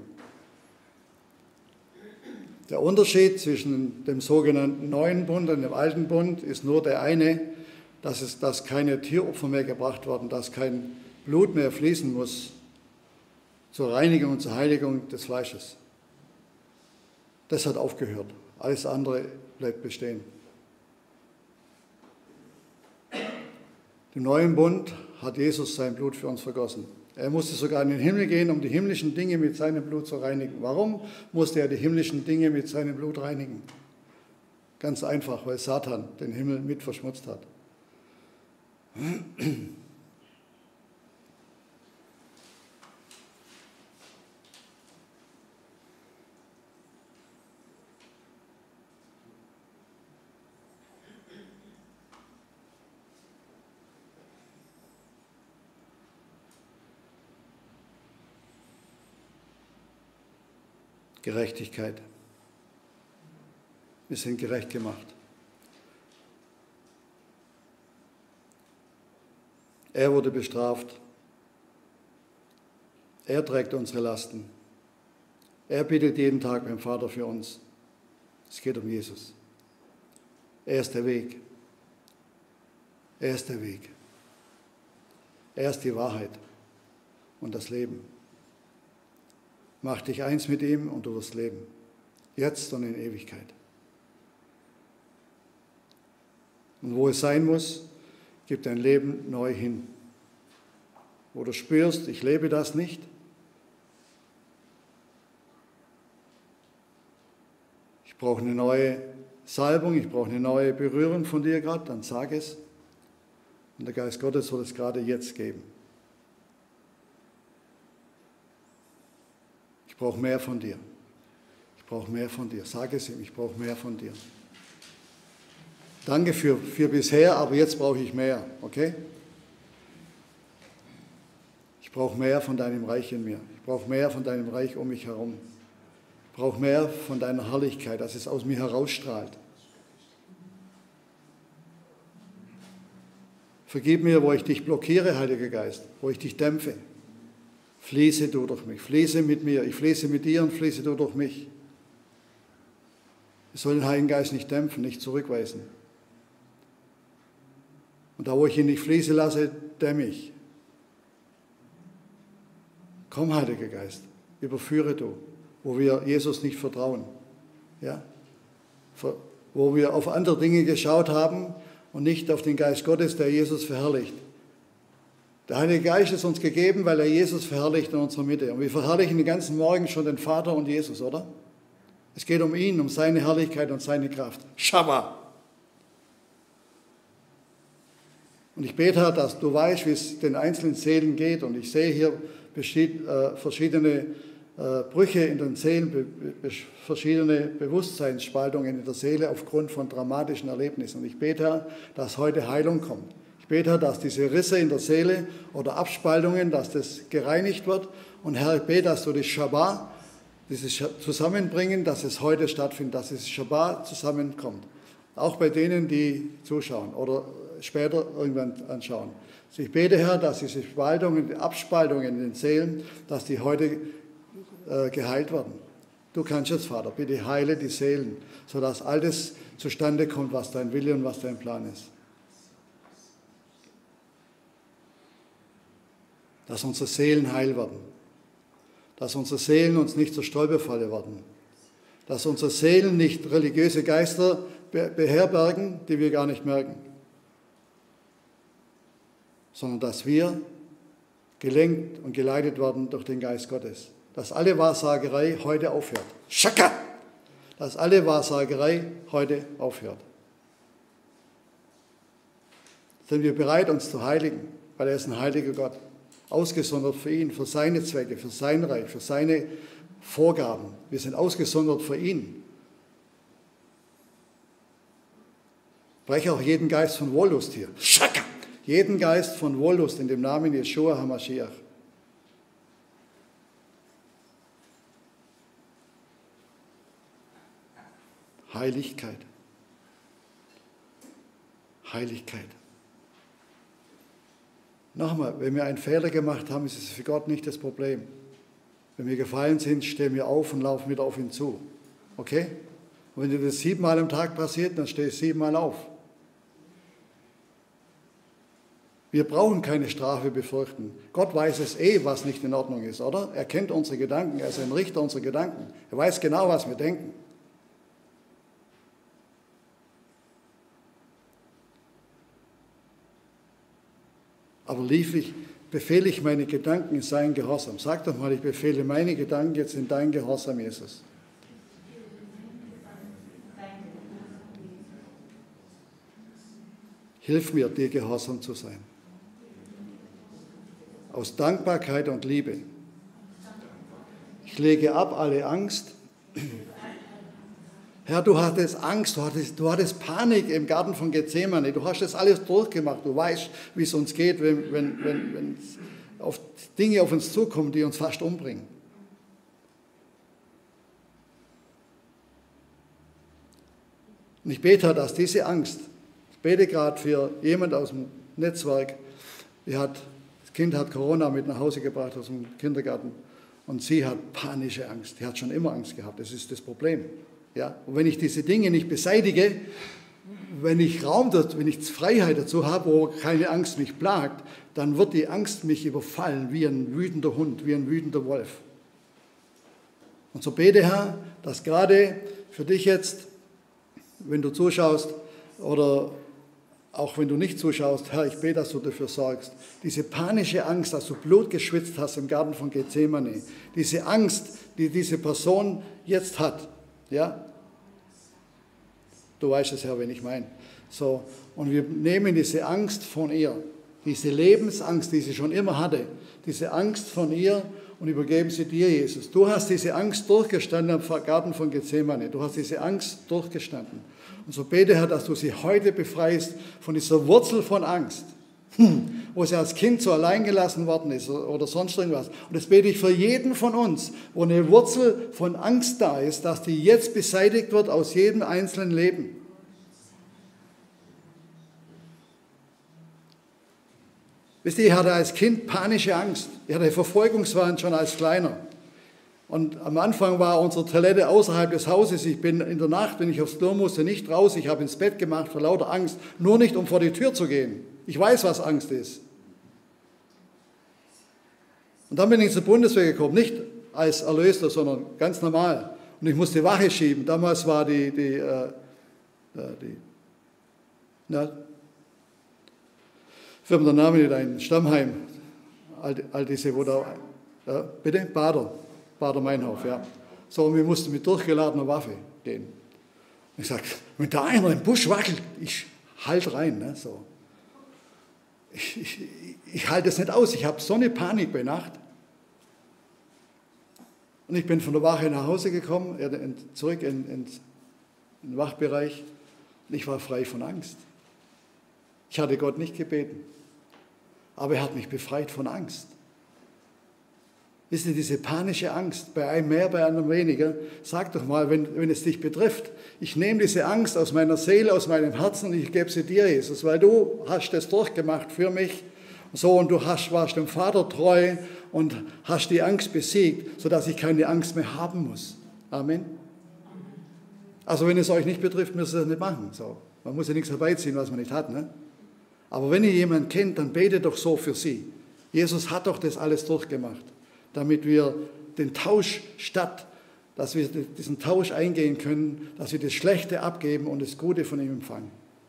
Der Unterschied zwischen dem sogenannten Neuen Bund und dem Alten Bund ist nur der eine, dass, es, dass keine Tieropfer mehr gebracht werden, dass kein Blut mehr fließen muss zur Reinigung und zur Heiligung des Fleisches. Das hat aufgehört. Alles andere bleibt bestehen. Im neuen Bund hat Jesus sein Blut für uns vergossen. Er musste sogar in den Himmel gehen, um die himmlischen Dinge mit seinem Blut zu reinigen. Warum musste er die himmlischen Dinge mit seinem Blut reinigen? Ganz einfach, weil Satan den Himmel mit verschmutzt hat. Gerechtigkeit. Wir sind gerecht gemacht. Er wurde bestraft. Er trägt unsere Lasten. Er bittet jeden Tag beim Vater für uns. Es geht um Jesus. Er ist der Weg. Er ist der Weg. Er ist die Wahrheit und das Leben. Mach dich eins mit ihm und du wirst leben. Jetzt und in Ewigkeit. Und wo es sein muss, gib dein Leben neu hin. Wo du spürst, ich lebe das nicht. Ich brauche eine neue Salbung, ich brauche eine neue Berührung von dir gerade, dann sag es. Und der Geist Gottes wird es gerade jetzt geben. Ich brauche mehr von dir. Ich brauche mehr von dir. Sag es ihm, ich brauche mehr von dir. Danke für, für bisher, aber jetzt brauche ich mehr, okay? Ich brauche mehr von deinem Reich in mir. Ich brauche mehr von deinem Reich um mich herum. Ich brauche mehr von deiner Herrlichkeit, dass es aus mir herausstrahlt. Vergib mir, wo ich dich blockiere, Heiliger Geist, wo ich dich dämpfe. Fließe du durch mich, fließe mit mir, ich fließe mit dir und fließe du durch mich. Ich soll den Heiligen Geist nicht dämpfen, nicht zurückweisen. Und da, wo ich ihn nicht fließen lasse, dämme ich. Komm, Heiliger Geist, überführe du, wo wir Jesus nicht vertrauen. Ja? Wo wir auf andere Dinge geschaut haben und nicht auf den Geist Gottes, der Jesus verherrlicht. Der Heilige Geist ist uns gegeben, weil er Jesus verherrlicht in unserer Mitte. Und wir verherrlichen den ganzen Morgen schon den Vater und Jesus, oder? Es geht um ihn, um seine Herrlichkeit und seine Kraft. Shabbat. Und ich bete, dass du weißt, wie es den einzelnen Seelen geht. Und ich sehe hier verschiedene Brüche in den Seelen, verschiedene Bewusstseinsspaltungen in der Seele aufgrund von dramatischen Erlebnissen. Und ich bete, dass heute Heilung kommt. Ich bete, dass diese Risse in der Seele oder Abspaltungen, dass das gereinigt wird. Und Herr, ich bete, dass du das Shabbat, dieses Zusammenbringen, dass es heute stattfindet, dass es Shabbat zusammenkommt. Auch bei denen, die zuschauen oder später irgendwann anschauen. Also ich bete, Herr, dass diese Spaltungen, die Abspaltungen in den Seelen, dass die heute äh, geheilt werden. Du kannst es, Vater, bitte heile die Seelen, sodass all das zustande kommt, was dein Wille und was dein Plan ist. Dass unsere Seelen heil werden. Dass unsere Seelen uns nicht zur Stolperfalle werden. Dass unsere Seelen nicht religiöse Geister beherbergen, die wir gar nicht merken. Sondern dass wir gelenkt und geleitet werden durch den Geist Gottes. Dass alle Wahrsagerei heute aufhört. Schaka! Dass alle Wahrsagerei heute aufhört. Sind wir bereit, uns zu heiligen, weil er ist ein heiliger Gott. Ausgesondert für ihn, für seine Zwecke, für sein Reich, für seine Vorgaben. Wir sind ausgesondert für ihn. Breche auch jeden Geist von Wollust hier. Schaka! Jeden Geist von Wollust in dem Namen Jeschua HaMashiach. Heiligkeit. Heiligkeit. Nochmal, wenn wir einen Fehler gemacht haben, ist es für Gott nicht das Problem. Wenn wir gefallen sind, stehen wir auf und laufen wieder auf ihn zu. Okay? Und wenn dir das siebenmal am Tag passiert, dann stehst du siebenmal auf. Wir brauchen keine Strafe befürchten. Gott weiß es eh, was nicht in Ordnung ist, oder? Er kennt unsere Gedanken, er ist ein Richter unserer Gedanken. Er weiß genau, was wir denken. Aber lief ich, befehle ich meine Gedanken in seinen Gehorsam. Sag doch mal, ich befehle meine Gedanken jetzt in deinen Gehorsam, Jesus. Hilf mir, dir gehorsam zu sein. Aus Dankbarkeit und Liebe. Ich lege ab alle Angst. Herr, du hattest Angst, du hattest, du hattest Panik im Garten von Gethsemane. Du hast das alles durchgemacht. Du weißt, wie es uns geht, wenn, wenn, wenn, wenn auf Dinge auf uns zukommen, die uns fast umbringen. Und ich bete, dass diese Angst, ich bete gerade für jemand aus dem Netzwerk, die hat, das Kind hat Corona mit nach Hause gebracht aus dem Kindergarten und sie hat panische Angst. Die hat schon immer Angst gehabt, das ist das Problem. Ja? Und wenn ich diese Dinge nicht beseitige, wenn ich Raum, wenn ich Freiheit dazu habe, wo keine Angst mich plagt, dann wird die Angst mich überfallen wie ein wütender Hund, wie ein wütender Wolf. Und so bete, Herr, dass gerade für dich jetzt, wenn du zuschaust oder auch wenn du nicht zuschaust, Herr, ich bete, dass du dafür sorgst. Diese panische Angst, dass du Blut geschwitzt hast im Garten von Gethsemane, diese Angst, die diese Person jetzt hat, ja, du weißt es, Herr, wen ich meine. So, und wir nehmen diese Angst von ihr, diese Lebensangst, die sie schon immer hatte, diese Angst von ihr und übergeben sie dir, Jesus. Du hast diese Angst durchgestanden im Garten von Gethsemane. Du hast diese Angst durchgestanden. Und so bete, Herr, dass du sie heute befreist von dieser Wurzel von Angst, wo sie als Kind so allein gelassen worden ist oder sonst irgendwas. Und das bete ich für jeden von uns, wo eine Wurzel von Angst da ist, dass die jetzt beseitigt wird aus jedem einzelnen Leben. Wisst ihr, ich hatte als Kind panische Angst. Ich hatte Verfolgungswahn schon als Kleiner. Und am Anfang war unsere Toilette außerhalb des Hauses. Ich bin in der Nacht, wenn ich aufs Klo musste, nicht raus. Ich habe ins Bett gemacht vor lauter Angst. Nur nicht, um vor die Tür zu gehen. Ich weiß, was Angst ist. Und dann bin ich zur Bundeswehr gekommen. Nicht als Erlöster, sondern ganz normal. Und ich musste Wache schieben. Damals war die, die, äh, die na, fällt mir der Name nicht ein, Stammheim, all, all diese, wo da, ja, bitte, Bader, Bader-Meinhof, ja. So, und wir mussten mit durchgeladener Waffe gehen. Und ich sage, wenn da einer im Busch wackelt, ich halt rein, ne, so. Ich, ich, ich halte es nicht aus, ich habe so eine Panik bei Nacht. Und ich bin von der Wache nach Hause gekommen, zurück in, in, in den Wachbereich, und ich war frei von Angst. Ich hatte Gott nicht gebeten, aber er hat mich befreit von Angst. Wisst ihr, diese panische Angst, bei einem mehr, bei einem weniger, sag doch mal, wenn, wenn es dich betrifft, ich nehme diese Angst aus meiner Seele, aus meinem Herzen und ich gebe sie dir, Jesus, weil du hast das durchgemacht für mich. So, und du hast, warst dem Vater treu und hast die Angst besiegt, sodass ich keine Angst mehr haben muss. Amen. Also wenn es euch nicht betrifft, müsst ihr das nicht machen. So. Man muss ja nichts herbeiziehen, was man nicht hat. Ne? Aber wenn ihr jemanden kennt, dann betet doch so für sie. Jesus hat doch das alles durchgemacht, damit wir den Tausch statt, dass wir diesen Tausch eingehen können, dass wir das Schlechte abgeben und das Gute von ihm empfangen.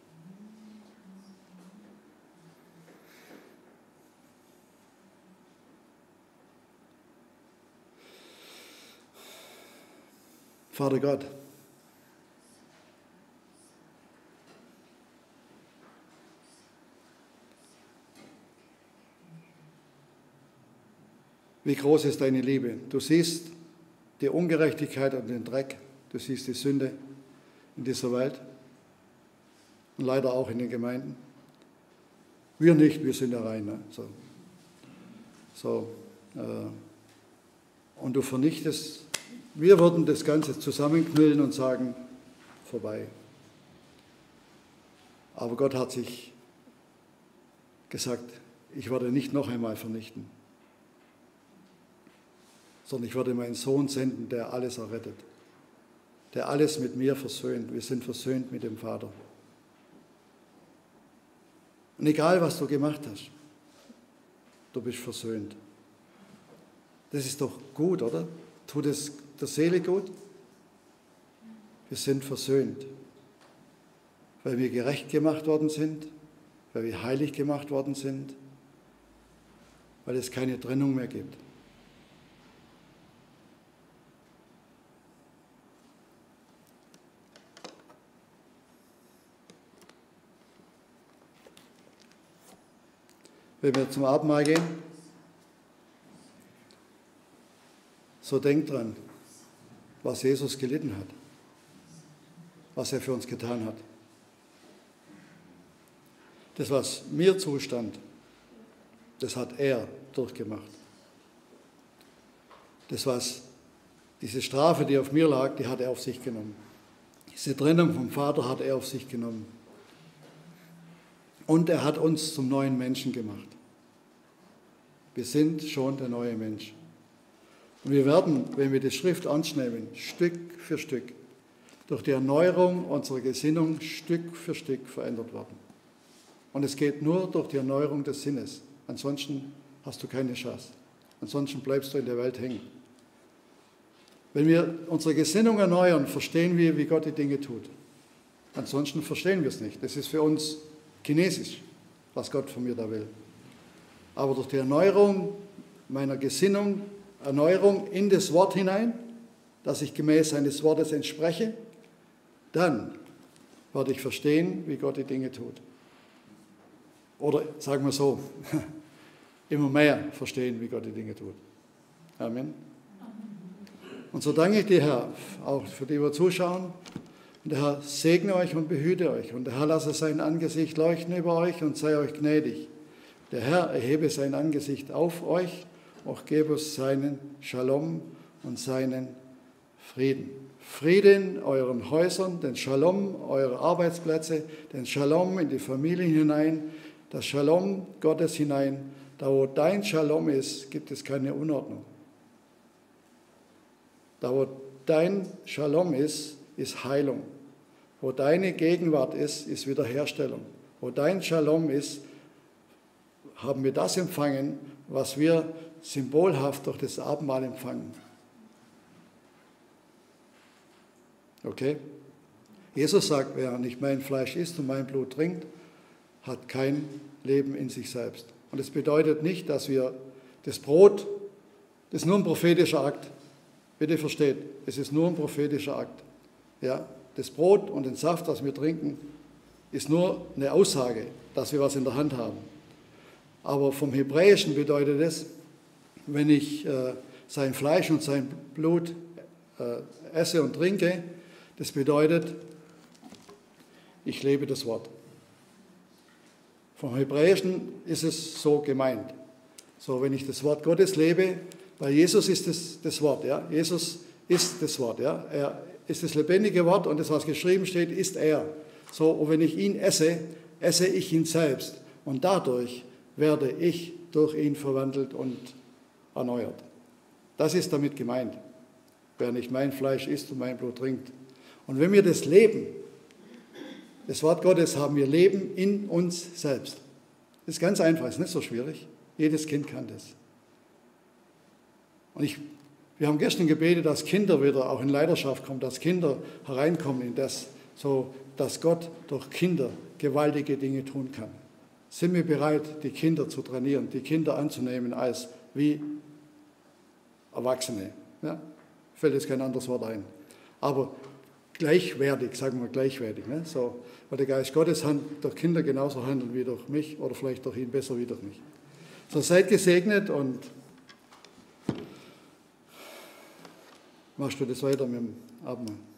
Vater Gott, wie groß ist deine Liebe? Du siehst die Ungerechtigkeit und den Dreck, du siehst die Sünde in dieser Welt und leider auch in den Gemeinden. Wir nicht, wir sind ja rein. Ne? So. So, äh, und du vernichtest. Wir würden das Ganze zusammenknüllen und sagen, vorbei. Aber Gott hat sich gesagt, ich werde nicht noch einmal vernichten, sondern ich werde meinen Sohn senden, der alles errettet, der alles mit mir versöhnt. Wir sind versöhnt mit dem Vater. Und egal, was du gemacht hast, du bist versöhnt. Das ist doch gut, oder? Tut es der Seele gut? Wir sind versöhnt, weil wir gerecht gemacht worden sind, weil wir heilig gemacht worden sind, weil es keine Trennung mehr gibt. Wenn wir zum Abendmahl gehen, so denkt dran, was Jesus gelitten hat, was er für uns getan hat. Das, was mir zustand, das hat er durchgemacht. Das, was, diese Strafe, die auf mir lag, die hat er auf sich genommen. Diese Trennung vom Vater hat er auf sich genommen. Und er hat uns zum neuen Menschen gemacht. Wir sind schon der neue Mensch. Und wir werden, wenn wir die Schrift ernst nehmen, Stück für Stück, durch die Erneuerung unserer Gesinnung Stück für Stück verändert werden. Und es geht nur durch die Erneuerung des Sinnes. Ansonsten hast du keine Chance. Ansonsten bleibst du in der Welt hängen. Wenn wir unsere Gesinnung erneuern, verstehen wir, wie Gott die Dinge tut. Ansonsten verstehen wir es nicht. Das ist für uns chinesisch, was Gott von mir da will. Aber durch die Erneuerung meiner Gesinnung, Erneuerung in das Wort hinein, dass ich gemäß seines Wortes entspreche, dann werde ich verstehen, wie Gott die Dinge tut. Oder sagen wir so, immer mehr verstehen, wie Gott die Dinge tut. Amen. Und so danke ich dir, Herr, auch für die, die zuschauen. Und der Herr segne euch und behüte euch. Und der Herr lasse sein Angesicht leuchten über euch und sei euch gnädig. Der Herr erhebe sein Angesicht auf euch, auch gebe uns seinen Shalom und seinen Frieden. Frieden euren Häusern, den Shalom eurer Arbeitsplätze, den Shalom in die Familien hinein, das Shalom Gottes hinein. Da wo dein Shalom ist, gibt es keine Unordnung. Da wo dein Shalom ist, ist Heilung. Wo deine Gegenwart ist, ist Wiederherstellung. Wo dein Shalom ist, haben wir das empfangen, was wir symbolhaft durch das Abendmahl empfangen. Okay? Jesus sagt, wer nicht mein Fleisch isst und mein Blut trinkt, hat kein Leben in sich selbst. Und das bedeutet nicht, dass wir das Brot, das ist nur ein prophetischer Akt. Bitte versteht, es ist nur ein prophetischer Akt. Ja, das Brot und den Saft, was wir trinken, ist nur eine Aussage, dass wir was in der Hand haben. Aber vom Hebräischen bedeutet es, wenn ich äh, sein Fleisch und sein Blut äh, esse und trinke, das bedeutet, ich lebe das Wort. Vom Hebräischen ist es so gemeint. So, wenn ich das Wort Gottes lebe, weil Jesus ist das, das Wort, ja. Jesus ist das Wort, ja. Er ist das lebendige Wort und das, was geschrieben steht, ist er. So, und wenn ich ihn esse, esse ich ihn selbst. Und dadurch werde ich durch ihn verwandelt und erneuert. Das ist damit gemeint. Wer nicht mein Fleisch isst und mein Blut trinkt. Und wenn wir das leben, das Wort Gottes haben wir Leben in uns selbst. Das ist ganz einfach, ist nicht so schwierig. Jedes Kind kann das. Und ich, wir haben gestern gebetet, dass Kinder wieder auch in Leidenschaft kommen, dass Kinder hereinkommen in das, so dass Gott durch Kinder gewaltige Dinge tun kann. Sind wir bereit, die Kinder zu trainieren, die Kinder anzunehmen als wie Erwachsene? Ja? Fällt jetzt kein anderes Wort ein. Aber gleichwertig, sagen wir gleichwertig. Ne? So, weil der Geist Gottes durch Kinder genauso handelt wie durch mich oder vielleicht durch ihn besser wie durch mich. So, seid gesegnet und machst du das weiter mit dem Abendmahl.